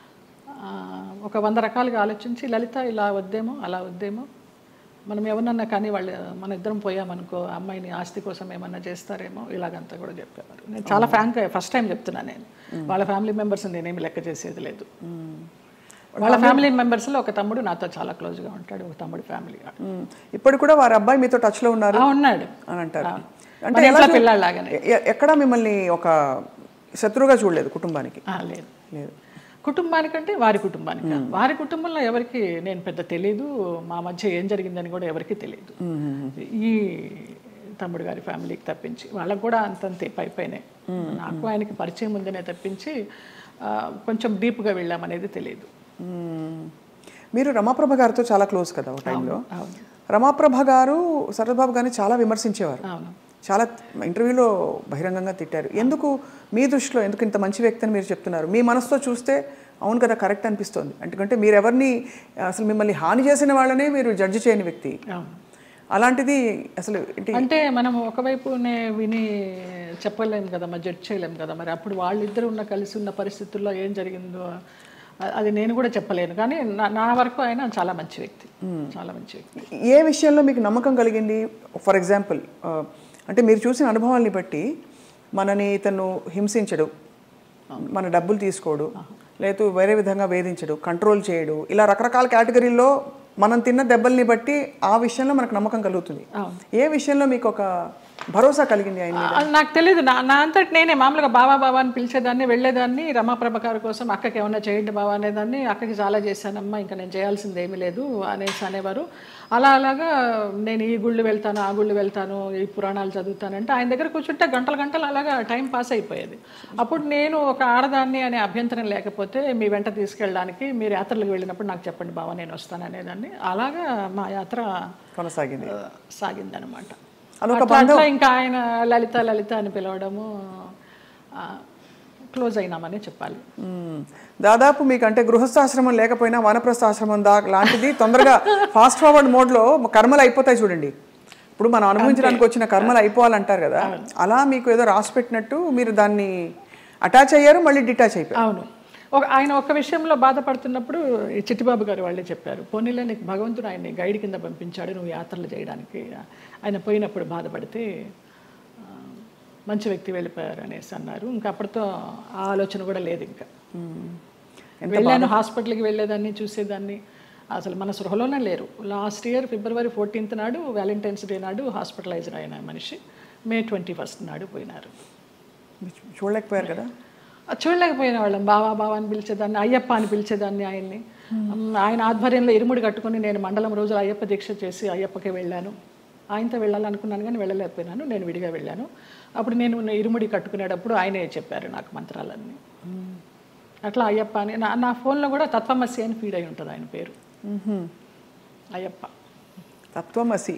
ఒక 100 రకాలుగా ఆలోచించి, లలిత ఇలా వద్దేమో అలా వద్దేమో, మనం ఎవరన్నా కానీ వాళ్ళు మన ఇద్దరం పోయామనుకో అమ్మాయిని ఆస్తి కోసం ఏమన్నా చేస్తారేమో, ఇలాగంతా కూడా చెప్పేవారు. నేను చాలా ఫ్రాంక్గా ఫస్ట్ టైం చెప్తున్నాను, నేను వాళ్ళ ఫ్యామిలీ మెంబర్స్ నేనేమి లెక్క చేసేది లేదు. వాళ్ళ ఫ్యామిలీ మెంబర్స్లో ఒక తమ్ముడు నాతో చాలా క్లోజ్గా ఉంటాడు, ఒక తమ్ముడు ఫ్యామిలీ. ఇప్పుడు కూడా వారి అబ్బాయి మీతో టచ్లో ఉన్నారు ఉన్నాడు అని అంటారు. అంటే పిల్లలాగానే ఎక్కడ మిమ్మల్ని ఒక శత్రువుగా చూడలేదు కుటుంబానికి? లేదు లేదు, కుటుంబానికంటే వారి కుటుంబానికి, వారి కుటుంబంలో ఎవరికి నేను పెద్ద తెలీదు, మా మధ్య ఏం జరిగిందని కూడా ఎవరికి తెలియదు. ఈ తమ్ముడు గారి ఫ్యామిలీకి తప్పించి వాళ్ళకు కూడా అంతంతే పైపైనే, నాకు ఆయనకి పరిచయం ఉందనే తప్పించి కొంచెం డీప్గా వెళ్ళామనేది తెలియదు. మీరు రమాప్రభ గారితో చాలా క్లోజ్ కదా ఒక టైంలో. రమాప్రభ గారు శరత్బాబు గారిని చాలా విమర్శించేవారు, చాలా ఇంటర్వ్యూలో బహిరంగంగా తిట్టారు. ఎందుకు మీ దృష్టిలో ఎందుకు ఇంత మంచి వ్యక్తి అని మీరు చెప్తున్నారు? మీ మనసుతో చూస్తే అవును కదా కరెక్ట్ అనిపిస్తుంది, ఎందుకంటే మీరు ఎవరిని అసలు మిమ్మల్ని హాని చేసిన వాళ్ళనే మీరు జడ్జి చేయని వ్యక్తి. అలాంటిది అసలు అంటే మనం ఒకవైపునే విని చెప్పలేము కదా, మరి జడ్జ్ చేయలేము కదా. మరి అప్పుడు వాళ్ళిద్దరు కలిసి ఉన్న పరిస్థితుల్లో ఏం జరిగిందో అది నేను కూడా చెప్పలేను. కానీ నా వరకు ఆయన చాలా మంచి వ్యక్తి, చాలా మంచి వ్యక్తి. ఏ విషయంలో మీకు నమ్మకం కలిగింది? ఫర్ ఎగ్జాంపుల్, అంటే మీరు చూసిన అనుభవాల్ని బట్టి మనని ఇతను హింసించడు, మన డబ్బులు తీసుకోడు, లేదు వేరే విధంగా వేధించడు, కంట్రోల్ చేయడు, ఇలా రకరకాల కేటగిరీల్లో మనం తిన్న దెబ్బల్ని బట్టి ఆ విషయంలో మనకు నమ్మకం కలుగుతుంది. ఏ విషయంలో మీకు ఒక భరోసా కలిగింది ఆయన? నాకు తెలియదు, నా అంతటి నేనే మామూలుగా బావా బావా అని పిలిచేదాన్ని, వెళ్ళేదాన్ని. రమాప్రభ గారి కోసం అక్కకి ఏమన్నా చేయండి బావా అనేదాన్ని. అక్కకి చాలా చేశానమ్మా, ఇంకా నేను చేయాల్సింది ఏమీ లేదు అనేవారు. అలాగా నేను ఈ గుళ్ళు వెళ్తాను, ఆ గుళ్ళు వెళ్తాను, ఈ పురాణాలు చదువుతానంటే ఆయన దగ్గర కూర్చుంటే గంటలు గంటలు అలాగా టైం పాస్ అయిపోయేది. అప్పుడు నేను ఒక ఆడదాన్ని అనే అభ్యంతరం లేకపోతే మీ వెంట తీసుకెళ్ళడానికి, మీరు యాత్రలకు వెళ్ళినప్పుడు నాకు చెప్పండి బావా నేను వస్తాను అనేదాన్ని. అలాగా మా యాత్ర సాగిందనమాట. అట్లా ఇంకా ఆయన లలిత లలిత అని పిలవడము, క్లోజ్ అయినామని చెప్పాలి. దాదాపు మీకు అంటే గృహస్థాశ్రమం లేకపోయినా వానప్రస్థాశ్రమం లాంటిది తొందరగా ఫాస్ట్ ఫార్వర్డ్ మోడ్లో కర్మలు అయిపోతాయి చూడండి. ఇప్పుడు మనం అనుభవించడానికి వచ్చిన కర్మలు అయిపోవాలంటారు కదా, అలా మీకు ఏదో రాసి పెట్టినట్టు మీరు దాన్ని అటాచ్ అయ్యారు, మళ్ళీ డిటాచ్ అయిపోయారు. అవును, ఆయన ఒక విషయంలో బాధపడుతున్నప్పుడు చిట్టిబాబు గారు వాళ్ళే చెప్పారు, పోనీలే నీకు భగవంతుడు ఆయన్ని గైడ్ కింద పంపించాడు నువ్వు యాత్రలు చేయడానికి. ఆయన పోయినప్పుడు బాధపడితే మంచి వ్యక్తి వెళ్ళిపోయారు అనేసి అన్నారు. ఇంకా అప్పటితో ఆ ఆలోచన కూడా లేదు. ఇంకా వెళ్ళాను, హాస్పిటల్కి వెళ్ళేదాన్ని, చూసేదాన్ని, అసలు మన సృహలోనే లేరు. లాస్ట్ ఇయర్ February 14th నాడు, వ్యాలంటైన్స్ డే నాడు హాస్పిటలైజ్డ్ అయిన మనిషి May 21st నాడు పోయినారు. చూడలేకపోయారు కదా? చూడలేకపోయిన వాళ్ళం. బావా బావా అని పిలిచేదాన్ని, అయ్యప్ప అని పిలిచేదాన్ని ఆయన్ని. ఆయన ఆధ్వర్యంలో ఇరుముడి కట్టుకుని నేను మండలం రోజులు అయ్యప్ప దీక్ష చేసి అయ్యప్పకి వెళ్ళాను. ఆయనతో వెళ్ళాలనుకున్నాను కానీ వెళ్ళలేకపోయినాను, నేను విడిగా వెళ్ళాను. అప్పుడు నేను ఇరుముడి కట్టుకునేటప్పుడు ఆయనే చెప్పారు నాకు మంత్రాలన్నీ. అట్లా అయ్యప్ప అని నా ఫోన్లో కూడా తత్వమసి అని ఫీడ్ అయి ఉంటుంది ఆయన పేరు, అయ్యప్ప తత్వమసి.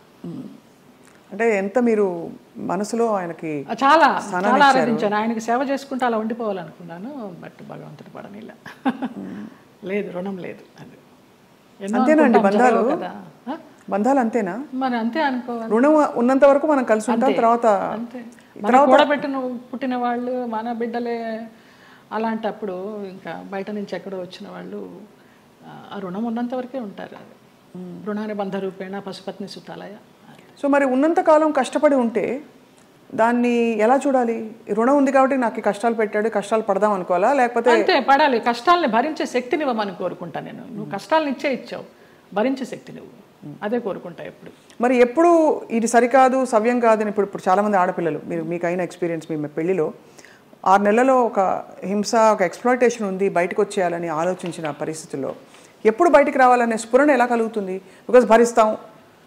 అంటే ఎంత మీరు మనసులో ఆయనకి చాలా చాలా ఆరాధించాను. ఆయనకి సేవ చేసుకుంటూ అలా ఉండిపోవాలనుకున్నాను, బట్ భగవంతుడు పడనిలా. లేదు, రుణం లేదు. అది అంతేనండి, బంధాలు బంధాలు అంతేనా? మరి అంతే అనుకోవాలి. రుణం ఉన్నంత వరకు మనం కలిసి ఉంటాం, తర్వాత అంతే. కూడబెట్టిన పుట్టిన వాళ్ళు మన బిడ్డలే. అలాంటప్పుడు ఇంకా బయట నుంచి ఎక్కడో వచ్చిన వాళ్ళు ఆ రుణం ఉన్నంత వరకే ఉంటారు. అది రుణాన్ని బంధ రూపేణ పశుపత్ని సుతాలయ. సో మరి ఉన్నంతకాలం కష్టపడి ఉంటే దాన్ని ఎలా చూడాలి? రుణం ఉంది కాబట్టి నాకు కష్టాలు పెట్టాడు, కష్టాలు పడదాం అనుకోవాలా? లేకపోతే అంతే, పడాలి. కష్టాలని భరించే శక్తిని ఇవ్వమని కోరుకుంటా నేను. నువ్వు కష్టాలను ఇచ్చావు, భరించే శక్తి నువ్వు, అదే కోరుకుంటా ఎప్పుడు. మరి ఎప్పుడు ఇది సరికాదు, సవ్యం కాదని ఇప్పుడు చాలామంది ఆడపిల్లలు, మీకు అయిన ఎక్స్పీరియన్స్, మీ పెళ్లిలో 6 నెలల్లో ఒక హింస, ఒక ఎక్స్‌ప్లాయిటేషన్ ఉంది, బయటకు వచ్చేయాలని ఆలోచించిన పరిస్థితుల్లో ఎప్పుడు బయటికి రావాలనే స్ఫురణ ఎలా కలుగుతుంది? బికాజ్ భరిస్తాం,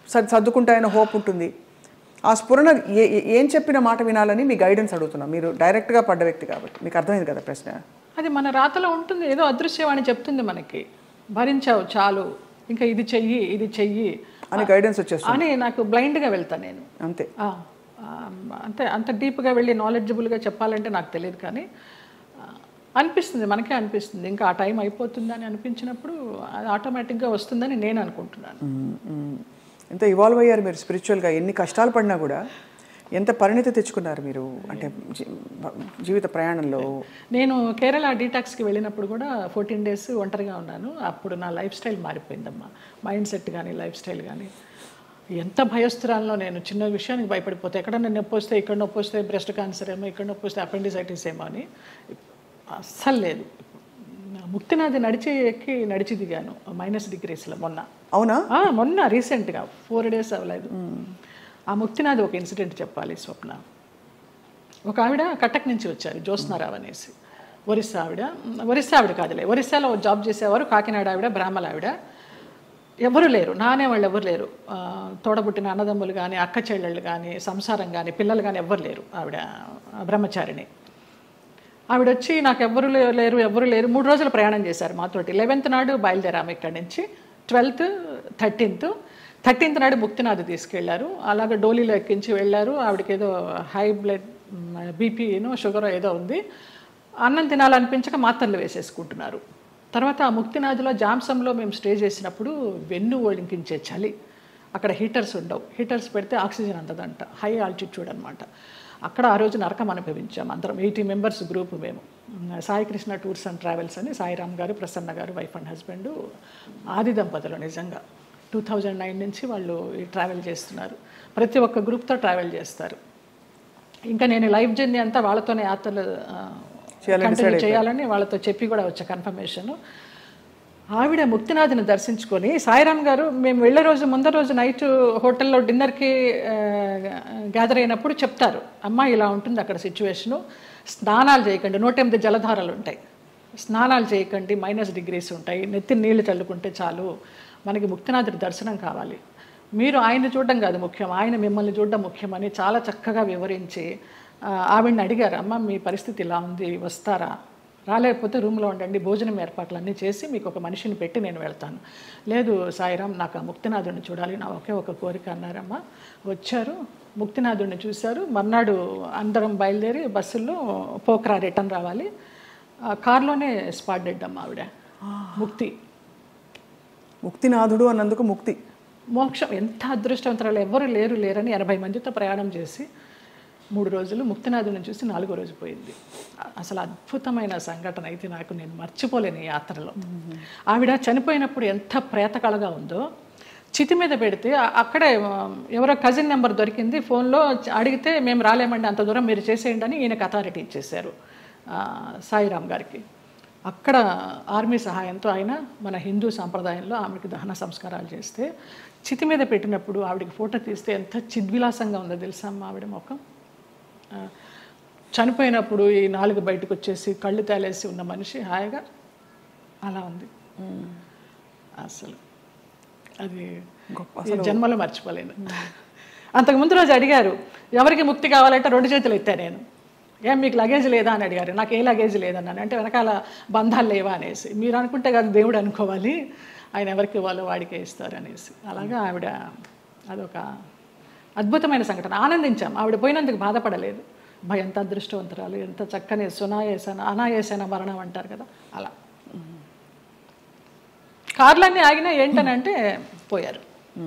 సర్దుకుంటాయన్న హోప్ ఉంటుంది. ఆ స్ఫురణ ఏం చెప్పిన మాట వినాలని మీ గైడెన్స్ అడుగుతున్నాం. మీరు డైరెక్ట్గా పడ్డ వ్యక్తి కాబట్టి మీకు అర్థమైంది కదా ప్రశ్న. అది మన రాతలో ఉంటుంది, ఏదో అదృశ్యవాణి చెప్తుంది మనకి, భరించావు చాలు, ఇంకా ఇది చెయ్యి అని గైడెన్స్ వచ్చేస్తుంది అని. నాకు బ్లైండ్గా వెళ్తాను నేను అంతే. అంతే, అంత డీప్గా వెళ్ళి నాలెడ్జబుల్గా చెప్పాలంటే నాకు తెలియదు, కానీ అనిపిస్తుంది, మనకే అనిపిస్తుంది. ఇంకా ఆ టైం అయిపోతుందని అనిపించినప్పుడు అది ఆటోమేటిక్గా వస్తుందని నేను అనుకుంటున్నాను. ఎంత ఇవాల్వ్ అయ్యారు మీరు స్పిరిచువల్గా, ఎన్ని కష్టాలు పడినా కూడా ఎంత పరిణితి తెచ్చుకున్నారు మీరు అంటే జీవిత ప్రయాణంలో. నేను కేరళ డీటాక్స్కి వెళ్ళినప్పుడు కూడా 14 days ఒంటరిగా ఉన్నాను. అప్పుడు నా లైఫ్ స్టైల్ మారిపోయిందమ్మా, మైండ్ సెట్ కానీ లైఫ్ స్టైల్ కానీ. ఎంత భయస్థురాల్లో నేను, చిన్న విషయానికి భయపడిపోతే, ఎక్కడన్నా నొప్పి వస్తే, ఇక్కడ నొప్పి వస్తే బ్రెస్ట్ క్యాన్సర్ ఏమో, ఇక్కడ నొప్పి వస్తే అపెండిసైటిస్ ఏమో అని అస్సలు లేదు. ముక్తినాథ్ నడిచి దిగాను -degreesలో మొన్న. అవునా? మొన్న రీసెంట్గా 4 days అవ్వలేదు. ఆ ముక్తినాథ్ ఒక ఇన్సిడెంట్ చెప్పాలి స్వప్న. ఒక ఆవిడ కటక్ నుంచి వచ్చారు, జ్యోత్స్నారావు అనేసి, ఒరిస్సా ఆవిడ కాదులే, ఒరిస్సాలో జాబ్ చేసేవారు, కాకినాడ ఆవిడ, బ్రాహ్మణ ఆవిడ. ఎవరు లేరు, నానేవాళ్ళు ఎవరు లేరు, తోడబుట్టిన అన్నదమ్ములు కానీ అక్క చెల్లెళ్ళు కానీ సంసారం కానీ పిల్లలు కానీ ఎవ్వరు లేరు. ఆవిడ బ్రహ్మచారిణి. ఆవిడ వచ్చి నాకు ఎవరు లేరు 3 రోజులు ప్రయాణం చేశారు మాతోటి. 11th నాడు బయలుదేరాము ఇక్కడి నుంచి, 12th 13th నాడు ముక్తినాథ్ తీసుకెళ్లారు. అలాగే డోలీలో ఎక్కించి వెళ్ళారు. ఆవిడకి ఏదో హై బ్లడ్ బీపీనో షుగర్ ఏదో ఉంది. అన్నం తినాలనిపించక మాత్రలు వేసేసుకుంటున్నారు. తర్వాత ఆ ముక్తినాథ్లో జామ్సంలో మేము స్టే చేసినప్పుడు వెన్ను వణికించే చలి, అక్కడ హీటర్స్ ఉండవు, హీటర్స్ పెడితే ఆక్సిజన్ అందదంట, హై ఆల్టిట్యూడ్ అనమాట. అక్కడ ఆ రోజు నరకం అనుభవించాం అందరం, 80 members గ్రూప్ మేము. Sai Krishna tours and travels అని సాయిరామ్ గారు, ప్రసన్న గారు, వైఫ్ అండ్ హస్బెండ్, ఆది దంపతులు. నిజంగా 2009 నుంచి వాళ్ళు ఈ ట్రావెల్ చేస్తున్నారు. ప్రతి ఒక్క గ్రూప్తో ట్రావెల్ చేస్తారు. ఇంకా నేను లైఫ్ జర్నీ అంతా వాళ్ళతోనే యాత్రలు కంటిన్యూ చేయాలని వాళ్ళతో చెప్పి కూడా వచ్చా కన్ఫర్మేషన్. ఆవిడ ముక్తినాథ్ని దర్శించుకొని, సాయిరామ్ గారు మేము వెళ్ళే రోజు ముందర రోజు నైట్ హోటల్లో డిన్నర్కి గ్యాదర్ అయినప్పుడు చెప్తారు, అమ్మ ఇలా ఉంటుంది అక్కడ సిచ్యువేషను, స్నానాలు చేయకండి, 108 జలధారలు ఉంటాయి, స్నానాలు చేయకండి, -degrees ఉంటాయి, నెత్తి నీళ్లు చల్లుకుంటే చాలు, మనకి ముక్తినాథుడి దర్శనం కావాలి, మీరు ఆయన్ని చూడడం కాదు ముఖ్యం, ఆయన మిమ్మల్ని చూడడం ముఖ్యమని చాలా చక్కగా వివరించి ఆవిడని అడిగారు, అమ్మ మీ పరిస్థితి ఇలా ఉంది, వస్తారా, రాలేకపోతే రూమ్లో ఉండండి, భోజనం ఏర్పాట్లన్నీ చేసి మీకు ఒక మనిషిని పెట్టి నేను వెళ్తాను. లేదు సాయిరామ్, నాకు ఆ ముక్తినాథుడిని చూడాలి, నా ఒకే ఒక కోరిక అన్నారమ్మ. వచ్చారు, ముక్తినాథుడిని చూశారు. మర్నాడు అందరం బయలుదేరి బస్సుల్లో పోక్రా రిటర్న్ రావాలి. కార్లోనే స్పాట్ డెడ్ అమ్మ ఆవిడ. ముక్తినాథుడు అన్నందుకు ముక్తి, మోక్షం. ఎంత అదృష్టవంతరాలు, ఎవరు లేరని 80 మందితో ప్రయాణం చేసి 3 రోజులు ముక్తినాథుని చూసి 4వ రోజు పోయింది. అసలు అద్భుతమైన సంఘటన అయితే నాకు, నేను మర్చిపోలేను ఈ యాత్రలో. ఆవిడ చనిపోయినప్పుడు ఎంత ప్రేతకళగా ఉందో, చితి మీద పెడితే అక్కడే ఎవరో కజిన్ నెంబర్ దొరికింది, ఫోన్లో అడిగితే మేము రాలేమండి, అంత దూరం మీరు చేసేయండి అని ఈయనకు అథారిటీ ఇచ్చేశారు సాయిరామ్ గారికి. అక్కడ ఆర్మీ సహాయంతో ఆయన మన హిందూ సాంప్రదాయంలో ఆమెకి దహన సంస్కారాలు చేస్తే, చితి మీద పెట్టినప్పుడు ఆవిడకి ఫోటో తీస్తే ఎంత చిద్విలాసంగా ఉందో తెలుసా అమ్మ ఆవిడ ముఖం. చనిపోయినప్పుడు ఈ 4 బయటకు వచ్చేసి కళ్ళు తేలేసి ఉన్న మనిషి హాయిగా అలా ఉంది. అసలు అది జన్మలో మర్చిపోలేను. అంతకుముందు రోజు అడిగారు, ఎవరికి ముక్తి కావాలంటే 2 చేతులు ఎత్తా నేను, ఏం మీకు లగేజ్ లేదా అని అడిగారు. నాకు ఏ లగేజ్ లేదన్నాను. అంటే వెనకాల బంధాలు లేవా అనేసి. మీరు అనుకుంటే కాదు, దేవుడు అనుకోవాలి, ఆయన ఎవరికి ఇవ్వాలో వాడికే ఇస్తారు అనేసి. అలాగా ఆవిడ అదొక అద్భుతమైన సంఘటన. ఆనందించాం, ఆవిడ పోయినందుకు బాధపడలేదు. ఎంత అదృష్టవంతరాలు, ఎంత చక్కని అనాయాసన మరణం అంటారు కదా, అలా. కార్లన్నీ ఆగినా ఏంటనంటే పోయారు.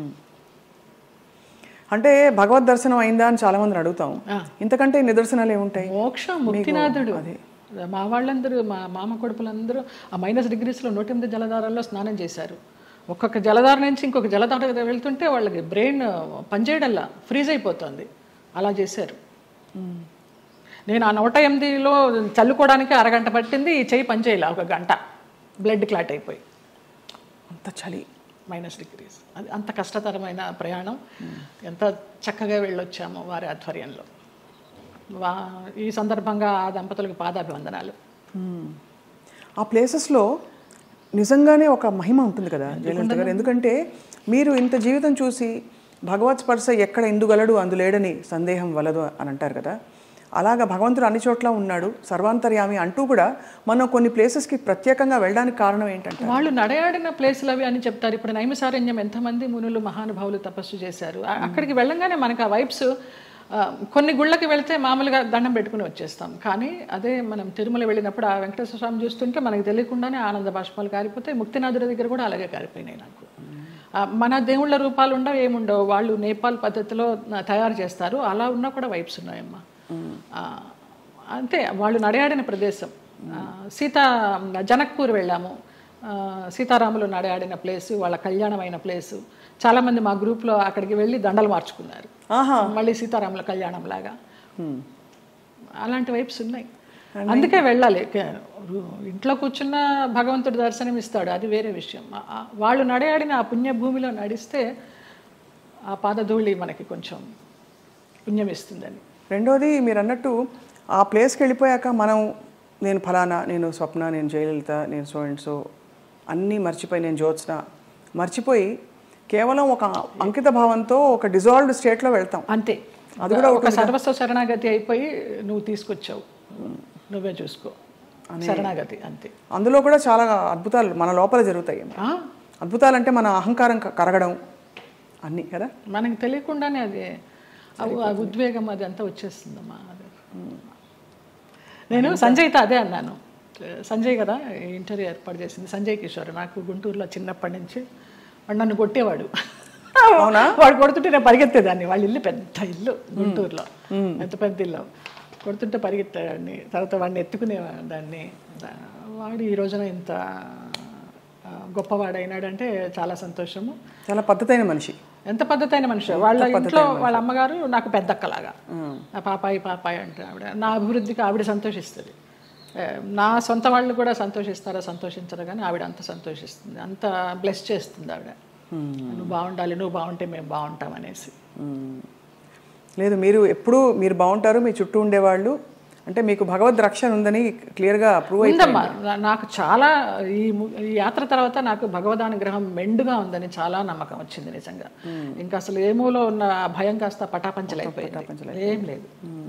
అంటే భగవద్ దర్శనం అయిందా అని చాలా మందిని అడుగుతాం. ఇంతకంటే నిదర్శనాలు ఏముంటాయి? మోక్షం, ముక్తినాథుడు. మా వాళ్ళందరూ, మా మామ కొడుకులందరూ ఆ -degreesలో 108 జలధారాల్లో స్నానం చేశారు. ఒక్కొక్క జలధార నుంచి ఇంకొక జలధార వెళ్తుంటే వాళ్ళకి బ్రెయిన్ పనిచేయడంలా ఫ్రీజ్ అయిపోతుంది. అలా చేశారు. నేను ఆ 108లో చల్లుకోవడానికి అరగంట పట్టింది, ఈ చెయ్యి పనిచేయాల 1 గంట, బ్లడ్ క్లాట్ అయిపోయి. అంత చలి, -degrees. అది అంత కష్టతరమైన ప్రయాణం. ఎంత చక్కగా వెళ్ళొచ్చామో వారి ఆధ్వర్యంలో. ఈ సందర్భంగా ఆ దంపతులకు పాదాభివందనాలు. ఆ ప్లేసెస్లో నిజంగానే ఒక మహిమ ఉంటుంది కదా జయలలిత గారు. ఎందుకంటే మీరు ఇంత జీవితం చూసి భగవత్ స్పర్శ ఎక్కడ ఎందుగలడు అందులేడని సందేహం వలదు అని అంటారు కదా, అలాగా భగవంతుడు అన్ని చోట్ల ఉన్నాడు సర్వాంతర్యామి అంటూ కూడా మనం కొన్ని ప్లేసెస్కి ప్రత్యేకంగా వెళ్ళడానికి కారణం ఏంటంటే వాళ్ళు నడయాడిన ప్లేసులు అవి అని చెప్తారు. ఇప్పుడు నైమిసారణ్యం ఎంతమంది మునులు మహానుభావులు తపస్సు చేశారు. అక్కడికి వెళ్ళంగానే మనకు ఆ వైబ్స్, కొన్ని గుళ్ళకి వెళ్తే మామూలుగా దండం పెట్టుకుని వచ్చేస్తాం, కానీ అదే మనం తిరుమల వెళ్ళినప్పుడు ఆ వెంకటేశ్వర స్వామి చూస్తుంటే మనకు తెలియకుండానే ఆనంద బాష్పాలు కారిపోతాయి. ముక్తినాథుడి దగ్గర కూడా అలాగే కారిపోయినాయి నాకు. మన దేవుళ్ళ రూపాలు ఉండవు, ఏముండవు, వాళ్ళు నేపాల్ పద్ధతిలో తయారు చేస్తారు, అలా ఉన్నా కూడా వైబ్స్ ఉన్నాయమ్మా. అంతే, వాళ్ళు నడయాడిన ప్రదేశం. జనక్పూర్ వెళ్ళాము, సీతారాములు నడయాడిన ప్లేసు, వాళ్ళ కళ్యాణమైన ప్లేసు. చాలామంది మా గ్రూప్లో అక్కడికి వెళ్ళి దండలు మార్చుకున్నారు, మళ్ళీ సీతారాముల కళ్యాణం లాగా. అలాంటి వైబ్స్ ఉన్నాయి, అందుకే వెళ్ళాలి. ఇంట్లో కూర్చున్న భగవంతుడు దర్శనం ఇస్తాడు, అది వేరే విషయం. వాళ్ళు నడయాడిన ఆ పుణ్యభూమిలో నడిస్తే ఆ పాదధూళి మనకి కొంచెం పుణ్యం ఇస్తుందని. రెండోది మీరు అన్నట్టు ఆ ప్లేస్కి వెళ్ళిపోయాక నేను ఫలానా, నేను స్వప్న, నేను జయలలిత, నేను సో అండ్ సో అన్నీ మర్చిపోయి, నేను జ్యోత్స్న మర్చిపోయి కేవలం ఒక అంకిత భావంతో ఒక డిజాల్వ్డ్ స్టేట్లో వెళ్తాం. అంతే, అది కూడా ఒక సర్వస్వ శరణాగతి అయిపోయి నువ్వు తీసుకొచ్చావు, నువ్వే చూసుకో, శరణాగతి అంతే. అందులో కూడా చాలా అద్భుతాలు మన లోపల జరుగుతాయి. అద్భుతాలు అంటే మన అహంకారం కరగడం అన్నీ కదా, మనకి తెలియకుండానే అది ఆ ఉద్వేగం అది అంతా వచ్చేస్తుందమ్మా. నేను సంజయ్తో అదే అన్నాను. సంజయ్ కదా ఇంటర్వ్యూ ఏర్పాటు చేసింది, సంజయ్ కిషోర్. నాకు గుంటూరులో చిన్నప్పటి నుంచి వాడు నన్ను కొట్టేవాడు. వాడు కొడుతుంటే నేను పరిగెత్తేదాన్ని. వాళ్ళ ఇల్లు పెద్ద ఇల్లు గుంటూరులో, ఎంత పెద్ద ఇల్లు. కొడుతుంటే పరిగెత్తేదాన్ని, తర్వాత వాడిని ఎత్తుకునేదాన్ని. వాడు ఈ రోజున ఇంత గొప్పవాడైనాడంటే చాలా సంతోషము. చాలా పద్ధతైన మనిషి. ఎంత పద్ధతైన మనిషి. వాళ్ళ ఇంట్లో వాళ్ళ అమ్మగారు నాకు పెద్దక్కలాగా, పాపాయి అంటే ఆవిడ. నా అభివృద్ధికి ఆవిడ సంతోషిస్తుంది. నా సొంత వాళ్ళు కూడా సంతోషిస్తారో సంతోషించరు, కానీ ఆవిడ అంత సంతోషిస్తుంది, అంత బ్లెస్ చేస్తుంది ఆవిడ. నువ్వు బాగుండాలి, నువ్వు బాగుంటే మేము బాగుంటాం అనేసి. లేదు, మీరు మీరు బాగుంటారు, మీ చుట్టూ ఉండేవాళ్ళు, అంటే మీకు భగవద్ రక్షణ ఉందని క్లియర్గా ప్రూవ్ అయిందమ్మా. నాకు చాలా ఈ యాత్ర తర్వాత నాకు భగవదానుగ్రహం మెండుగా ఉందని చాలా నమ్మకం వచ్చింది నిజంగా. ఇంకా అసలు ఏమూలో ఉన్న భయం కాస్త పటాపంచలైపోయింది, ఏం లేదు.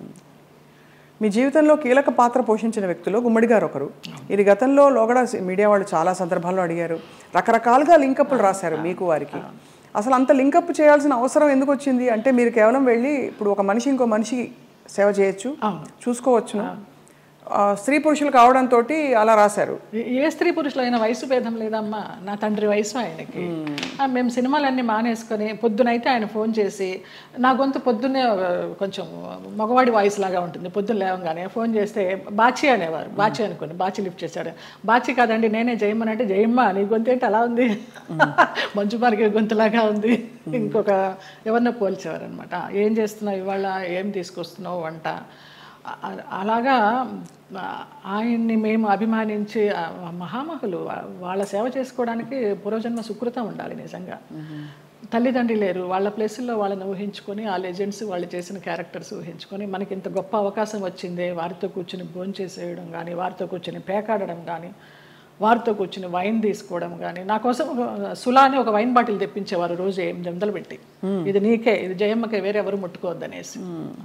మీ జీవితంలో కీలక పాత్ర పోషించిన వ్యక్తులు గుమ్మడి గారు ఒకరు. ఇది గతంలో లోగడ మీడియా వాళ్ళు చాలా సందర్భాల్లో అడిగారు, రకరకాలుగా లింకప్లు రాశారు మీకు వారికి. అసలు అంత లింకప్ చేయాల్సిన అవసరం ఎందుకు వచ్చింది? అంటే మీరు కేవలం వెళ్ళి ఇప్పుడు ఒక మనిషి ఇంకో మనిషి సేవ చేయొచ్చు, చూసుకోవచ్చును. స్త్రీ పురుషులు కావడంతో అలా రాశారు. ఏ స్త్రీ పురుషులైన వయసు భేదం లేదమ్మా. నా తండ్రి వయసు ఆయనకి. మేము సినిమాలన్నీ మానేసుకొని పొద్దునైతే ఆయన ఫోన్ చేసి, నా గొంతు పొద్దున్నే కొంచెం మగవాడి వాయిస్ లాగా ఉంటుంది. పొద్దున్న లేవగానే ఫోన్ చేస్తే బాచి అనేవారు. బాచి అనుకోండి, బాచి లిఫ్ట్ చేశాడు. బాచి కాదండి నేనే జయమ్మ అంటే, జయమ్మ నీ గొంతు ఏంటి అలా ఉంది, మంచు మార్గే గొంతులాగా ఉంది. ఇంకొక ఎవరినో పోల్చేవారు అనమాట. ఏం చేస్తున్నావు ఇవాళ, ఏం తీసుకొస్తున్నావు వంట. అలాగా ఆయన్ని మేము అభిమానించి మహామహులు, వాళ్ళ సేవ చేసుకోవడానికి పూర్వజన్మ సుకృతం ఉండాలి నిజంగా. తల్లిదండ్రి లేరు, వాళ్ళ ప్లేసుల్లో వాళ్ళని ఊహించుకొని, ఆ లెజెండ్స్ వాళ్ళు చేసిన క్యారెక్టర్స్ ఊహించుకొని మనకి ఇంత గొప్ప అవకాశం వచ్చిందే, వారితో కూర్చుని భోంచేసేయడం కానీ, వారితో కూర్చుని పేకాడడం కానీ, వారితో కూర్చుని వైన్ తీసుకోవడం కానీ. నా కోసం సులాని ఒక వైన్ బాటిల్ తెప్పించేవారు రోజు 800 పెట్టి, ఇది నీకే, ఇది జయమ్మకే, వేరే ఎవరు ముట్టుకోవద్దనేసి.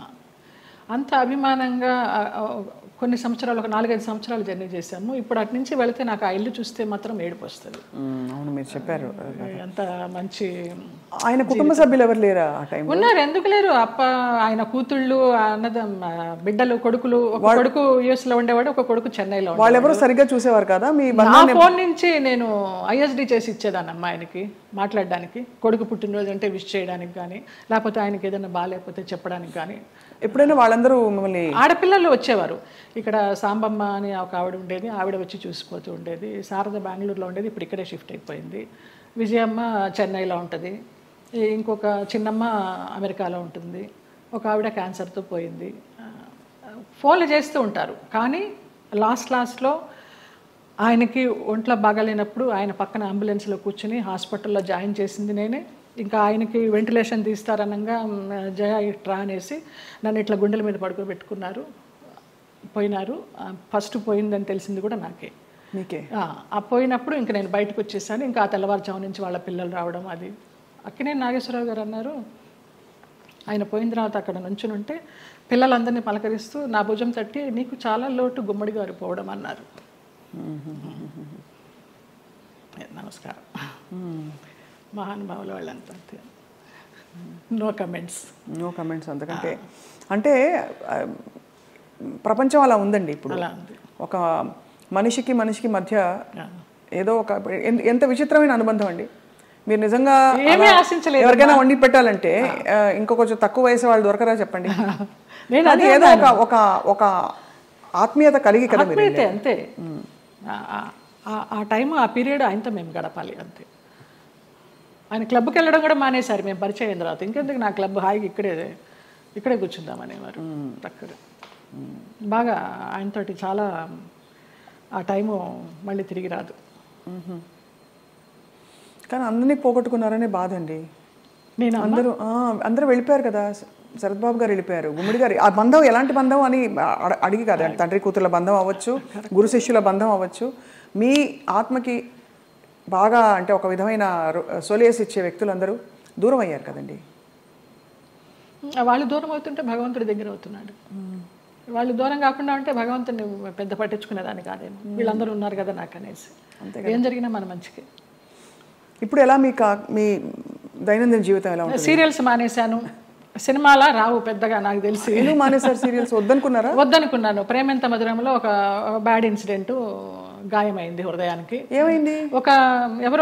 అంత అభిమానంగా కొన్ని సంవత్సరాలు, ఒక 4-5 సంవత్సరాలు జర్నీ చేశాము. ఇప్పుడు అటు నుంచి వెళితే నాకు ఆ ఇల్లు చూస్తే మాత్రం ఏడుపు వస్తుంది. అవును, మీరు చెప్పారు. అంత మంచి. ఆయన కుటుంబ సభ్యులు ఎవరు లేరా ఆ టైం? ఉన్నారు, ఎందుకు లేరు. ఆయన కూతుళ్ళు, బిడ్డలు, కొడుకులు. ఒక కొడుకు US లో ఉండేవాడు, ఒక కొడుకు చెన్నైలో. వాళ్ళెవరూ సరిగ్గా చూసేవారు కదా. నా ఫోన్ నుంచి నేను ISD చేసి ఇచ్చేదాన్నమ్మా ఆయనకి మాట్లాడడానికి. కొడుకు పుట్టినరోజు అంటే విష్ చేయడానికి కానీ, లేకపోతే ఆయనకి ఏదైనా బాగాలేకపోతే చెప్పడానికి కానీ. ఎప్పుడైనా వాళ్ళందరూ మిమ్మల్ని, ఆడపిల్లలు వచ్చేవారు. ఇక్కడ సాంబమ్మ అని ఒక ఆవిడ ఉండేది, ఆవిడ వచ్చి చూసిపోతూ ఉండేది. శారద బెంగళూరులో ఉండేది, ఇప్పుడు ఇక్కడే షిఫ్ట్ అయిపోయింది. విజయమ్మ చెన్నైలో ఉంటుంది, ఇంకొక చిన్నమ్మ అమెరికాలో ఉంటుంది, ఒక ఆవిడ క్యాన్సర్తో పోయింది. ఫోన్లు చేస్తూ ఉంటారు. కానీ లాస్ట్లో ఆయనకి ఒంట్లో బాగాలేనప్పుడు ఆయన పక్కన అంబులెన్స్లో కూర్చుని హాస్పిటల్లో జాయిన్ చేసింది నేనే. ఇంకా ఆయనకి వెంటిలేషన్ తీస్తారనగా జయ ఇట్రా అనేసి నన్ను ఇట్లా గుండెల మీద పడుకోబెట్టుకున్నారు, పోయినారు. ఫస్ట్ పోయిందని తెలిసింది కూడా నాకే. పోయినప్పుడు ఇంకా నేను బయటకు వచ్చేసాను. ఇంకా ఆ తెల్లవారుజాము నుంచి వాళ్ళ పిల్లలు రావడం, అక్కినేని నాగేశ్వరరావు గారు అన్నారు, ఆయన పోయిన తర్వాత అక్కడ నుంచుని ఉంటే పిల్లలందరినీ పలకరిస్తూ నా భుజం తట్టి నీకు చాలా లోటు గుమ్మడి గారు పోవడం అన్నారు. నమస్కారం. మహానుభావులు వాళ్ళంతా అంతే. No comments. అంతకంటే అంటే ప్రపంచం అలా ఉందండి ఇప్పుడు. అలా ఉంది. ఒక మనిషికి మధ్య ఏదో ఒక ఎంత విచిత్రమైన అనుబంధం అండి. మీరు నిజంగా ఏమీ ఆశించలేదు. ఎవరికైనా వండి పెట్టాలంటే ఇంకో కొంచెం తక్కువ వయసు వాళ్ళు దొరకరా చెప్పండి. అది ఏదో ఒక ఒక ఆత్మీయత కలిగి కదా మీరు. అంతే. ఆ టైం ఆ పీరియడ్ ఆయనతో మేము గడపాలి అంతే. ఆయన క్లబ్కి వెళ్ళడం కూడా మానేశారు మేము పరిచయం అయిన తర్వాత. ఇంకెందుకు నా క్లబ్, హాయిగా ఇక్కడే కూర్చుందామనేవారు. అక్కడ బాగా ఆయనతోటి చాలా ఆ టైము మళ్ళీ తిరిగి రాదు. కానీ అందరినీ పోగొట్టుకున్నారనే బాధ అండి. నేను అందరూ వెళ్ళిపోయారు కదా. శరత్ బాబు గారు వెళ్ళిపోయారు, గుమ్మడి గారు. ఆ బంధం ఎలాంటి బంధం అని అడిగి కాదు, తండ్రి కూతుర్ల బంధం అవ్వచ్చు, గురు శిష్యుల బంధం అవ్వచ్చు. మీ ఆత్మకి బాగా అంటే ఒక విధమైన సొలేస్ ఇచ్చే వ్యక్తులందరూ దూరం అయ్యారు కదండి. వాళ్ళు దూరం అవుతుంటే భగవంతుడి దగ్గర అవుతున్నాడు. వాళ్ళు దూరం కాకుండా ఉంటే భగవంతుడిని పెద్ద పట్టించుకునేదాన్ని కాదేమో. వీళ్ళందరూ ఉన్నారు కదా నాకు అనేసి. ఏం జరిగినా మన మంచికి. ఇప్పుడు ఎలా మీ దైనందిన జీవితం ఎలా ఉంటుంది? సీరియల్స్ మానేశాను. సినిమాలా రావు పెద్దగా నాకు తెలిసి. ఎందుకు మానేశారు సీరియల్స్? వద్దనుకున్నాను. ప్రేమెంత మధురంలో ఒక బ్యాడ్ ఇన్సిడెంట్, గాయమైంది హృదయానికి. ఏమైంది? ఎవరో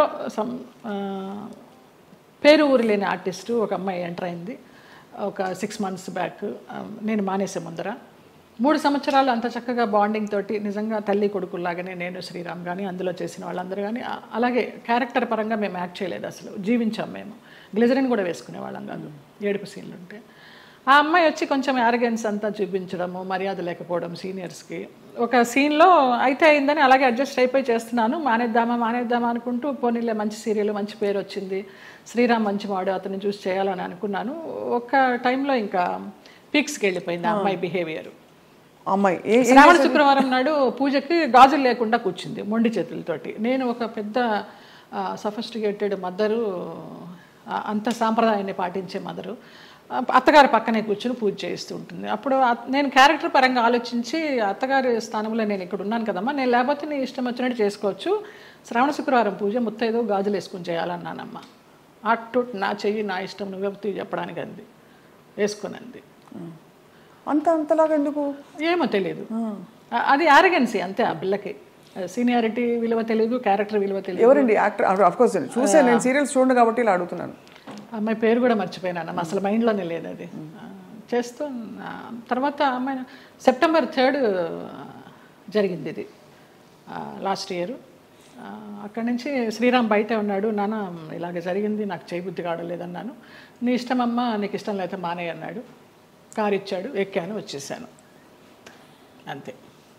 పేరు ఊరు లేని ఆర్టిస్టు ఒక అమ్మాయి ఎంటర్ అయింది ఒక 6 months బ్యాక్. నేను మానేసే ముందర 3 సంవత్సరాలు అంత చక్కగా బాండింగ్ తోటి నిజంగా తల్లి కొడుకుల్లాగానే నేను, శ్రీరామ్ కానీ అందులో చేసిన వాళ్ళందరూ కానీ అలాగే క్యారెక్టర్ పరంగా మేము యాక్ట్ చేయలేదు, అసలు జీవించాం. మేము గ్లిజరిన్ కూడా వేసుకునే వాళ్ళం కాదు ఏడుపు సీన్లు ఉంటే. ఆ అమ్మాయి వచ్చి కొంచెం యారగెన్స్ అంతా చూపించడము, మర్యాద లేకపోవడం సీనియర్స్కి. ఒక సీన్లో అయితే అయిందని అలాగే అడ్జస్ట్ అయిపోయి చేస్తున్నాను. మానేద్దామా అనుకుంటూ పోనీలే మంచి సీరియల్, మంచి పేరు వచ్చింది, శ్రీరామ్ మంచి వాడు, అతన్ని చూసి చేయాలని అనుకున్నాను. ఒక టైంలో ఇంకా పీక్స్కి వెళ్ళిపోయింది ఆ అమ్మాయి బిహేవియర్. అమ్మాయి శ్రావణ శుక్రవారం నాడు పూజకి గాజులు లేకుండా కూర్చుంది మొండి చేతులతోటి. నేను ఒక పెద్ద సఫిస్టికేటెడ్ మదరు, అంత సాంప్రదాయాన్ని పాటించే మదరు, అత్తగారి పక్కనే కూర్చుని పూజ చేస్తూ ఉంటుంది. అప్పుడు నేను క్యారెక్టర్ పరంగా ఆలోచించి అత్తగారి స్థానంలో నేను ఇక్కడ ఉన్నాను కదమ్మా, నేను లేకపోతే నీ ఇష్టం వచ్చినట్టు చేసుకోవచ్చు, శ్రావణ శుక్రవారం పూజ ముత్తైదో గాజులు వేసుకుని చేయాలన్నానమ్మా. అటు నా చెయ్యి నా ఇష్టం నువ్వే చెప్పడానికి అంది, వేసుకునంది. అంతలాగా ఎందుకు ఏమో తెలియదు. అది యారగెన్సీ అంతే. ఆ పిల్లకి సీనియారిటీ విలువ తెలియదు, క్యారెక్టర్ విలువ తెలియదు. ఎవరండి యాక్టర్? ఆఫ్ కోర్స్ చూసే, నేను సీరియల్స్ చూడండి కాబట్టి ఇలా అడుగుతున్నాను. అమ్మాయి పేరు కూడా మర్చిపోయినాను, అసలు మైండ్లోనే లేదు అది. చేస్తూ తర్వాత అమ్మాయి September 3 జరిగింది ఇది లాస్ట్ ఇయర్. అక్కడి నుంచి శ్రీరామ్ బయటే ఉన్నాడు. నాన్న ఇలాగ జరిగింది, నాకు చేయబుద్ధి కావడలేదన్నాను. నీ ఇష్టమమ్మా, నీకు ఇష్టం లేకపోతే మానే అన్నాడు. కారు ఇచ్చాడు, ఎక్కాను, వచ్చేసాను అంతే.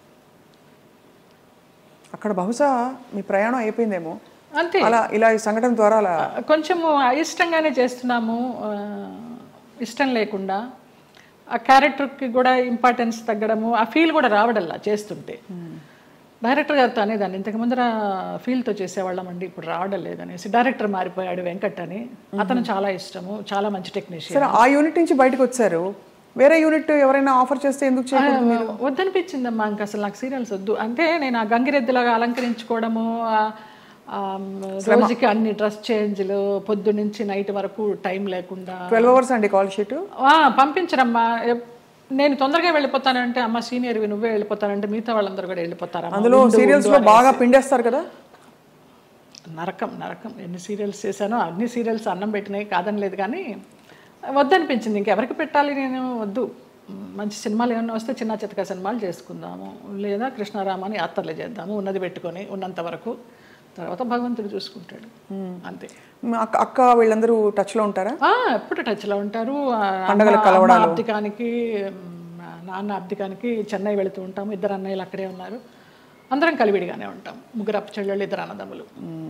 అక్కడ బహుశా మీ ప్రయాణం అయిపోయిందేమో అంతే. అలా ఇలా ఈ సంఘటన ద్వారా అలా కొంచెము అయిష్టంగానే చేస్తున్నాము, ఇష్టం లేకుండా. ఆ క్యారెక్టర్కి కూడా ఇంపార్టెన్స్ తగ్గడము, ఆ ఫీల్ కూడా రావడల్లా చేస్తుంటే. డైరెక్టర్ గారితో అనేదాన్ని, ఇంతకు ముందర ఫీల్తో చేసేవాళ్ళం అండి, ఇప్పుడు రావడం లేదనేసి. డైరెక్టర్ మారిపోయాడు, వెంకట్ అని. అతను చాలా ఇష్టము, చాలా మంచి టెక్నీషియన్. ఆ యూనిట్ నుంచి బయటకు వచ్చారు, వేరే యూనిట్ ఎవరైనా ఆఫర్ చేస్తే ఎందుకు చేయకూడదు? వద్దనిపించిందమ్మా, ఇంక అసలు నాకు సీరియల్స్ వద్దు. అంటే నేను ఆ గంగిరెద్దులాగా అలంకరించుకోవడము, రోజుకి అన్ని డ్రెస్ చేంజ్లు, పొద్దు నుంచి నైట్ వరకు టైం లేకుండా. 12 hours అండి కాల్ షీట్. పంపించరమ్మా. నేను తొందరగా వెళ్ళిపోతానంటే, అమ్మ సీనియర్వి నువ్వే వెళ్ళిపోతానంటే మిగతా వాళ్ళందరూ కూడా వెళ్ళిపోతారు. అందులో సీరియల్స్ లో బాగా పిండేస్తారు కదా. నరకం. ఎన్ని సీరియల్స్ చేశానో అన్ని సీరియల్స్ అన్నం పెట్టినాయి, కాదని లేదు. కానీ వద్దనిపించింది, ఇంకెవరికి పెట్టాలి, నేను వద్దు. మంచి సినిమాలు ఏమన్నా వస్తే చిన్న చితక సినిమాలు చేసుకుందాము, లేదా కృష్ణారామాని యాత్రలు చేద్దాము, ఉన్నది పెట్టుకొని ఉన్నంత వరకు. తర్వాత భగవంతుడు చూసుకుంటాడు అంతే. అక్క వీళ్ళందరూ టచ్లో ఉంటారా? ఎప్పుడు టచ్లో ఉంటారు. అబ్దికానికి, నాన్న అబ్దికానికి చెన్నై వెళుతూ ఉంటాము. 2 అన్నయ్యలు అక్కడే ఉన్నారు. అందరం కలివిడిగానే ఉంటాం. 3 చెల్లెళ్ళు, 2 అన్నదమ్ములు.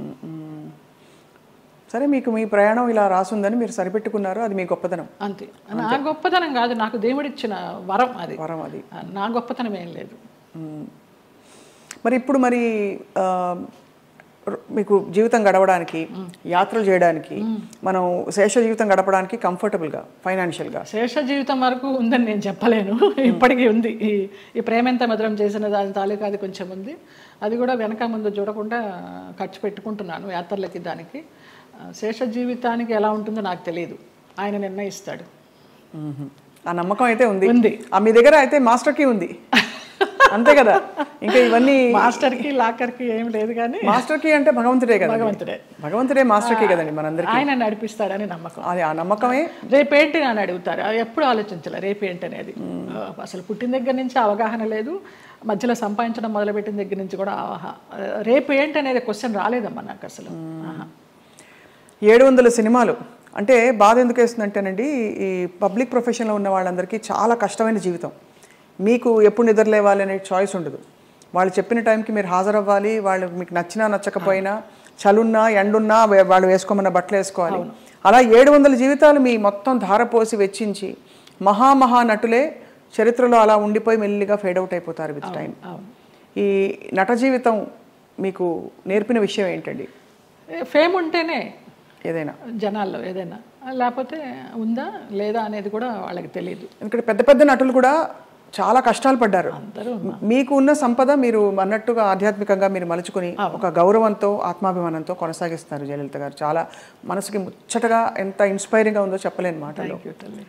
సరే, మీకు మీ ప్రయాణం ఇలా రాసుందని మీరు సరిపెట్టుకున్నారు, అది మీ గొప్పతనం అంతే. నా గొప్పతనం కాదు, నాకు దేవుడిచ్చిన వరం అది. నా గొప్పతనం ఏం లేదు. మరి ఇప్పుడు మీకు జీవితం గడవడానికి, యాత్రలు చేయడానికి, మనం శేష జీవితం గడపడానికి కంఫర్టబుల్గా ఫైనాన్షియల్గా? శేష జీవితం వరకు ఉందని నేను చెప్పలేను, ఇప్పటికీ ఉంది. ఈ ప్రేమెంత మధురం చేసిన దాని తాలూకా అది కొంచెం ఉంది. అది కూడా వెనక ముందు చూడకుండా ఖర్చు పెట్టుకుంటున్నాను యాత్రలకి. దానికి శేష జీవితానికి ఎలా ఉంటుందో నాకు తెలియదు, ఆయన నిర్ణయిస్తాడు. ఆ నమ్మకం అయితే ఉంది. మీ దగ్గర అయితే మాస్టర్ కీ ఉంది అంతే కదా? ఇంకా ఇవన్నీ మాస్టర్కి లాకర్కి ఏం లేదు, కానీ మాస్టర్ కీ అంటే భగవంతుడే కదా. భగవంతుడే మాస్టర్ కీ కదండి మనందరికీ. ఆయన నడిపిస్తాడని నమ్మకం. అది ఆ నమ్మకమే. రేపేంటి అని అడుగుతారు, ఎప్పుడు ఆలోచించాలి రేపేంటి అనేది. అసలు పుట్టిన దగ్గర నుంచి అవగాహన లేదు, మధ్యలో సంపాదించడం మొదలుపెట్టిన దగ్గర నుంచి కూడా రేపు ఏంటి అనేది క్వశ్చన్ రాలేదమ్మా నాకు అసలు. 700 సినిమాలు అంటే బాధ ఎందుకు వేస్తుందంటేనండి, ఈ పబ్లిక్ ప్రొఫెషన్లో ఉన్న వాళ్ళందరికీ చాలా కష్టమైన జీవితం. మీకు ఎప్పుడు నిద్రలేవాలి అనే చాయిస్ ఉండదు. వాళ్ళు చెప్పిన టైంకి మీరు హాజరవ్వాలి. వాళ్ళు మీకు నచ్చినా నచ్చకపోయినా, చలున్నా ఎండున్నా వాళ్ళు వేసుకోమన్న బట్టలు వేసుకోవాలి. అలా 700 జీవితాలు మీ మొత్తం ధారపోసి వెచ్చించి మహా నటులే చరిత్రలో అలా ఉండిపోయి మెల్లిగా ఫేడ్ అవుట్ అయిపోతారు విత్ టైం. ఈ నట జీవితం మీకు నేర్పిన విషయం ఏంటండి? ఫేమ్ ఉంటేనే ఏదైనా జనాల్లో ఏదైనా, లేకపోతే ఉందా లేదా అనేది కూడా వాళ్ళకి తెలియదు. ఎందుకంటే పెద్ద పెద్ద నటులు కూడా చాలా కష్టాలు పడ్డారు. మీకు ఉన్న సంపద మీరు అన్నట్టుగా ఆధ్యాత్మికంగా మీరు మలుచుకుని ఒక గౌరవంతో ఆత్మాభిమానంతో కొనసాగిస్తున్నారు జయలలిత గారు. చాలా మనసుకి ముచ్చటగా ఎంత ఇన్స్పైరింగ్గా ఉందో చెప్పలేని మాటలు.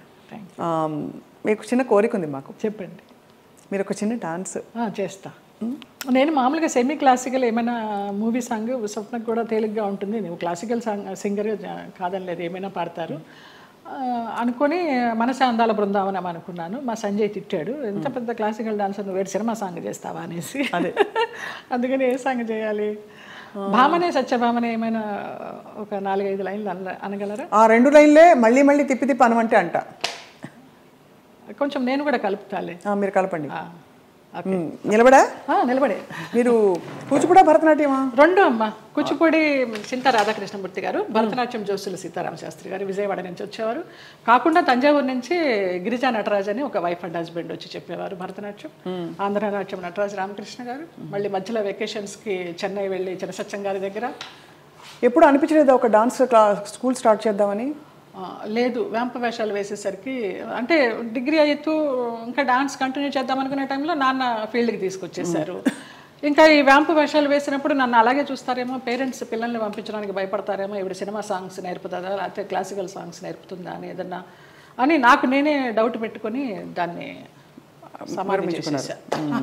మీకు చిన్న కోరిక ఉంది మాకు. చెప్పండి. మీరు ఒక చిన్న డాన్స్ చేస్తా. నేను మామూలుగా సెమీ క్లాసికల్ ఏమైనా మూవీ సాంగ్ స్వప్నకు కూడా తేలిగ్గా ఉంటుంది. నువ్వు క్లాసికల్ సింగర్ కాదని లేదు, ఏమైనా పాడతారు అనుకొని మనసే అందాల బృందావనం అనుకున్నాను. మా సంజయ్ తిట్టాడు, ఎంత పెద్ద క్లాసికల్ డాన్సర్ నువ్వు వేడు సినిమా సాంగ్ చేస్తావా అనేసి. అందుకని ఏ సాంగ్ చేయాలి? భామనే సత్యభామనే ఏమైనా ఒక 4-5 లైన్లు అనగలరా? ఆ 2 లైన్లే మళ్ళీ మళ్ళీ తిప్పి అనమంటే అంట. కొంచెం నేను కూడా కలుపుతాలే. మీరు కలపండి. నిలబడే మీరు కూచిపూడి భరతనాట్యమా? 2 అమ్మ. కూచిపూడి చింతా రాధాకృష్ణమూర్తి గారు, భరతనాట్యం జోసుల సీతారామ శాస్త్రి గారు విజయవాడ నుంచి వచ్చేవారు. కాకుండా తంజావూరు నుంచి గిరిజా నటరాజ్ అని ఒక వైఫ్ అండ్ హస్బెండ్ వచ్చి చెప్పేవారు భరతనాట్యం. ఆంధ్రనాట్యం నటరాజ్ రామకృష్ణ గారు. మళ్ళీ మధ్యలో వెకేషన్స్కి చెన్నై వెళ్ళి చినసత్యం గారి దగ్గర. ఎప్పుడు అనిపించలేదు ఒక డాన్స్ స్కూల్ స్టార్ట్ చేద్దామని? లేదు, వేంప వేషాలు వేసేసరికి, అంటే డిగ్రీ అవుతూ ఇంకా డాన్స్ కంటిన్యూ చేద్దాం అనుకునే టైంలో నాన్న ఫీల్డ్కి తీసుకొచ్చేసారు. ఇంకా ఈ వేంప వేషాలు వేసినప్పుడు నన్ను అలాగే చూస్తారేమో, పేరెంట్స్ పిల్లల్ని పంపించడానికి భయపడతారేమో, ఇప్పుడు సినిమా సాంగ్స్ నేర్పుతుందా లేకపోతే క్లాసికల్ సాంగ్స్ నేర్పుతుందా అని ఏదన్నా అని నాకు నేనే డౌట్ పెట్టుకొని దాన్ని సమారంభించేసాను.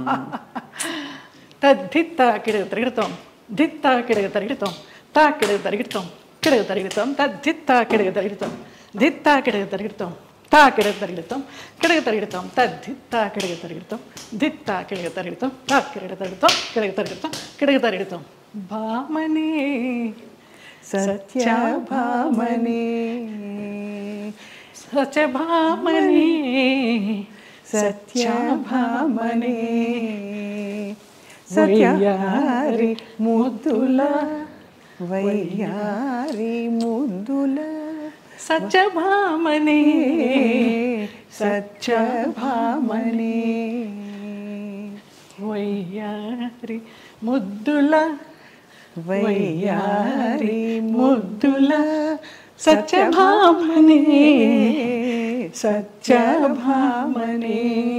దిత్త కిడగ తిరుగుతాం, దిత్త కిడగ తిరుగుతాం, తా కిడగ తిరుగుతాం, కిడగ తిరుగుతాం, దిత్త కిడగ తిరుగుతాం, దిత్త కిడగ తిరుగుతాం, తా కిడగ తిరుగుతాం, కిడగ తిరుగుతాం, దిత్త కిడగ తిరుగుతాం, దిత్త కిడగ తిరుగుతాం, తా కిడగ తిరుగుతాం, కిడగ తిరుగుతాం, కిడగ తిరుగుతాం. భామని సత్యభామని సత్యభామని సత్యభామని సత్యారి ముద్దుల వయ్యారి ముద్దుల సత్యభామని సత్యభామని వయ్యారి ముద్దుల వయ్యారి ముద్దుల సత్యభామని సత్యభామని.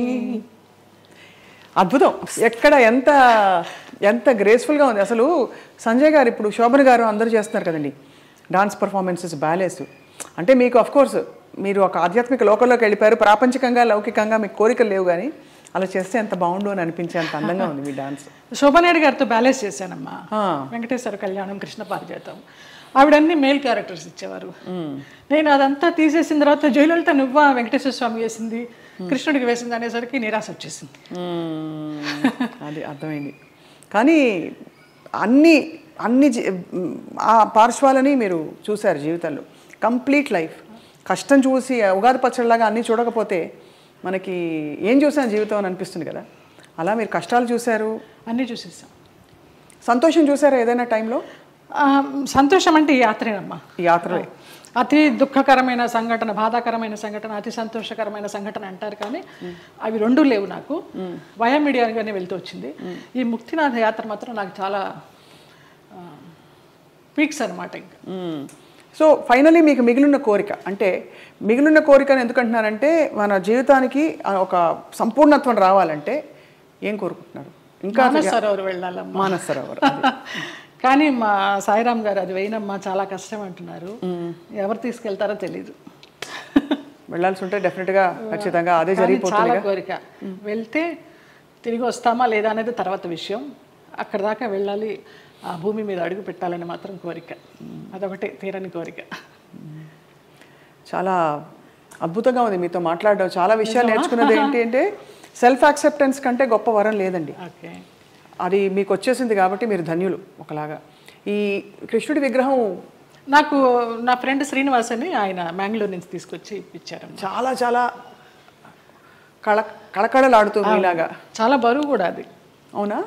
అద్భుతం. ఎక్కడ ఎంత ఎంత గ్రేస్ఫుల్గా ఉంది అసలు. సంజయ్ గారు, ఇప్పుడు శోభన్ గారు అందరూ చేస్తున్నారు కదండి డాన్స్ పర్ఫార్మెన్సెస్, బ్యాలేస్. అంటే మీకు అఫ్కోర్స్ మీరు ఒక ఆధ్యాత్మిక లోకంలోకి వెళ్ళిపోయారు. ప్రాపంచికంగా లౌకికంగా మీకు కోరికలు లేవు, కానీ అలా చేస్తే ఎంత బాగుండు అని అనిపించే అంత అందంగా ఉంది మీ డాన్స్. శోభనాయుడు గారితో బ్యాలెన్స్ చేశానమ్మా. వెంకటేశ్వర కళ్యాణం, కృష్ణ పారిజాతం, ఆవిడన్నీ మేల్ క్యారెక్టర్స్ ఇచ్చేవారు. నేను అదంతా తీసేసిన తర్వాత జయలలిత నువ్వా వెంకటేశ్వర స్వామి వేసింది, కృష్ణుడికి వేసింది అనేసరికి నిరాశ వచ్చేసింది. అది అర్థమైంది. కానీ అన్ని అన్ని ఆ పార్శ్వాలని మీరు చూశారు జీవితంలో. కంప్లీట్ లైఫ్ కష్టం చూసి ఉగాది పచ్చడిలాగా అన్నీ చూడకపోతే మనకి ఏం చూసాను జీవితం అని అనిపిస్తుంది కదా. అలా మీరు కష్టాలు చూశారు, అన్నీ చూసేసాం. సంతోషం చూసారా ఏదైనా టైంలో? సంతోషం అంటే ఈ యాత్రేనమ్మా. ఈ యాత్రే అతి దుఃఖకరమైన సంఘటన, బాధాకరమైన సంఘటన, అతి సంతోషకరమైన సంఘటన అంటారు, కానీ అవి 2 లేవు నాకు. వయా మీడియాగానే వెళ్తూ వచ్చింది. ఈ ముక్తినాథ యాత్ర మాత్రం నాకు చాలా పీక్స్ అనమాట ఇంకా. సో ఫైనలీ మీకు మిగిలిన కోరిక అంటే మిగిలిన కోరికను ఎందుకంటున్నానంటే మన జీవితానికి ఒక సంపూర్ణత్వం రావాలంటే ఏం కోరుకుంటున్నారు? ఇంకా మానస సరోవర్ వెళ్ళాలమ్మా. మానస సరోవర్ కానీ మా సాయిరామ్ గారు అది వేయనమ్మా చాలా కష్టం అంటున్నారు. ఎవరు తీసుకెళ్తారో తెలీదు. వెళ్ళాల్సి ఉంటే డెఫినెట్గా ఖచ్చితంగా అదే జరిగిపోతుంది. చాలా కోరిక. వెళ్తే తిరిగి వస్తామా లేదా అనేది తర్వాత విషయం. అక్కడ దాకా వెళ్ళాలి, ఆ భూమి మీద అడుగు పెట్టాలని మాత్రం కోరిక. అదొకటి తీరని కోరిక. చాలా అద్భుతంగా ఉంది మీతో మాట్లాడడం. చాలా విషయాలు నేర్చుకున్నది ఏంటి అంటే సెల్ఫ్ యాక్సెప్టెన్స్ కంటే గొప్ప వరం లేదండి. ఓకే, అది మీకు వచ్చేసింది కాబట్టి మీరు ధన్యులు. ఒకలాగా ఈ కృష్ణుడి విగ్రహం నాకు నా ఫ్రెండ్ శ్రీనివాస్ అని ఆయన మ్యాంగ్లూర్ నుంచి తీసుకొచ్చి ఇప్పించారు. చాలా చాలా కళకళలాడుతుంది ఇలాగా. చాలా బరువు కూడా అది. అవునా?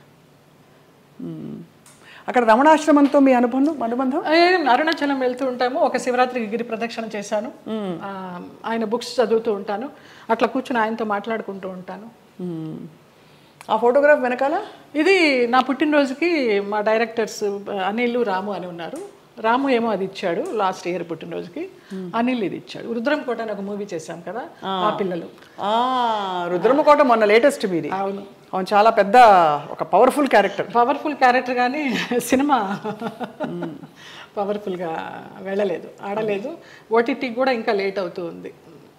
అక్కడ రమణాశ్రమంతో మీ అనుబంధం? అరుణాచలం వెళ్తూ ఉంటాము. ఒక శివరాత్రికి గిరి ప్రదక్షిణ చేశాను. ఆయన బుక్స్ చదువుతూ ఉంటాను. అట్లా కూర్చుని ఆయనతో మాట్లాడుకుంటూ ఉంటాను. ఆ ఫోటోగ్రాఫ్ వెనకాల ఇది నా పుట్టినరోజుకి మా డైరెక్టర్స్ అనిల్, రాము అని ఉన్నారు. రాము ఏమో అది ఇచ్చాడు లాస్ట్ ఇయర్ పుట్టినరోజుకి. అనిల్ ఇది ఇచ్చాడు. రుద్రంకోట అని ఒక మూవీ చేశాం కదా, ఆ పిల్లలు. రుద్రమకోట మొన్న లేటెస్ట్ మీది. అవును, అవును, చాలా పెద్ద ఒక పవర్ఫుల్ క్యారెక్టర్ కానీ సినిమా పవర్ఫుల్గా వెళ్ళలేదు, ఆడలేదు. ఓటీటీకి కూడా ఇంకా లేట్ అవుతూ ఉంది.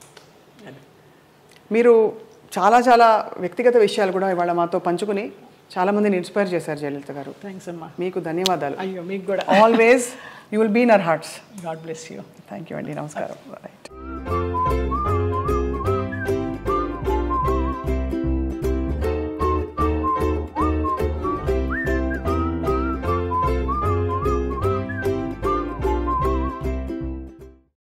మీరు చాలా చాలా వ్యక్తిగత విషయాలు కూడా ఇవాళ మాతో పంచుకుని చాలామందిని ఇన్స్పైర్ చేశారు జయలలిత గారు. థ్యాంక్స్ అమ్మా. మీకు ధన్యవాదాలు. అయ్యో మీకు కూడా. Always you will be in our hearts. God bless you. Thank you అండి. నమస్కారం. రైట్.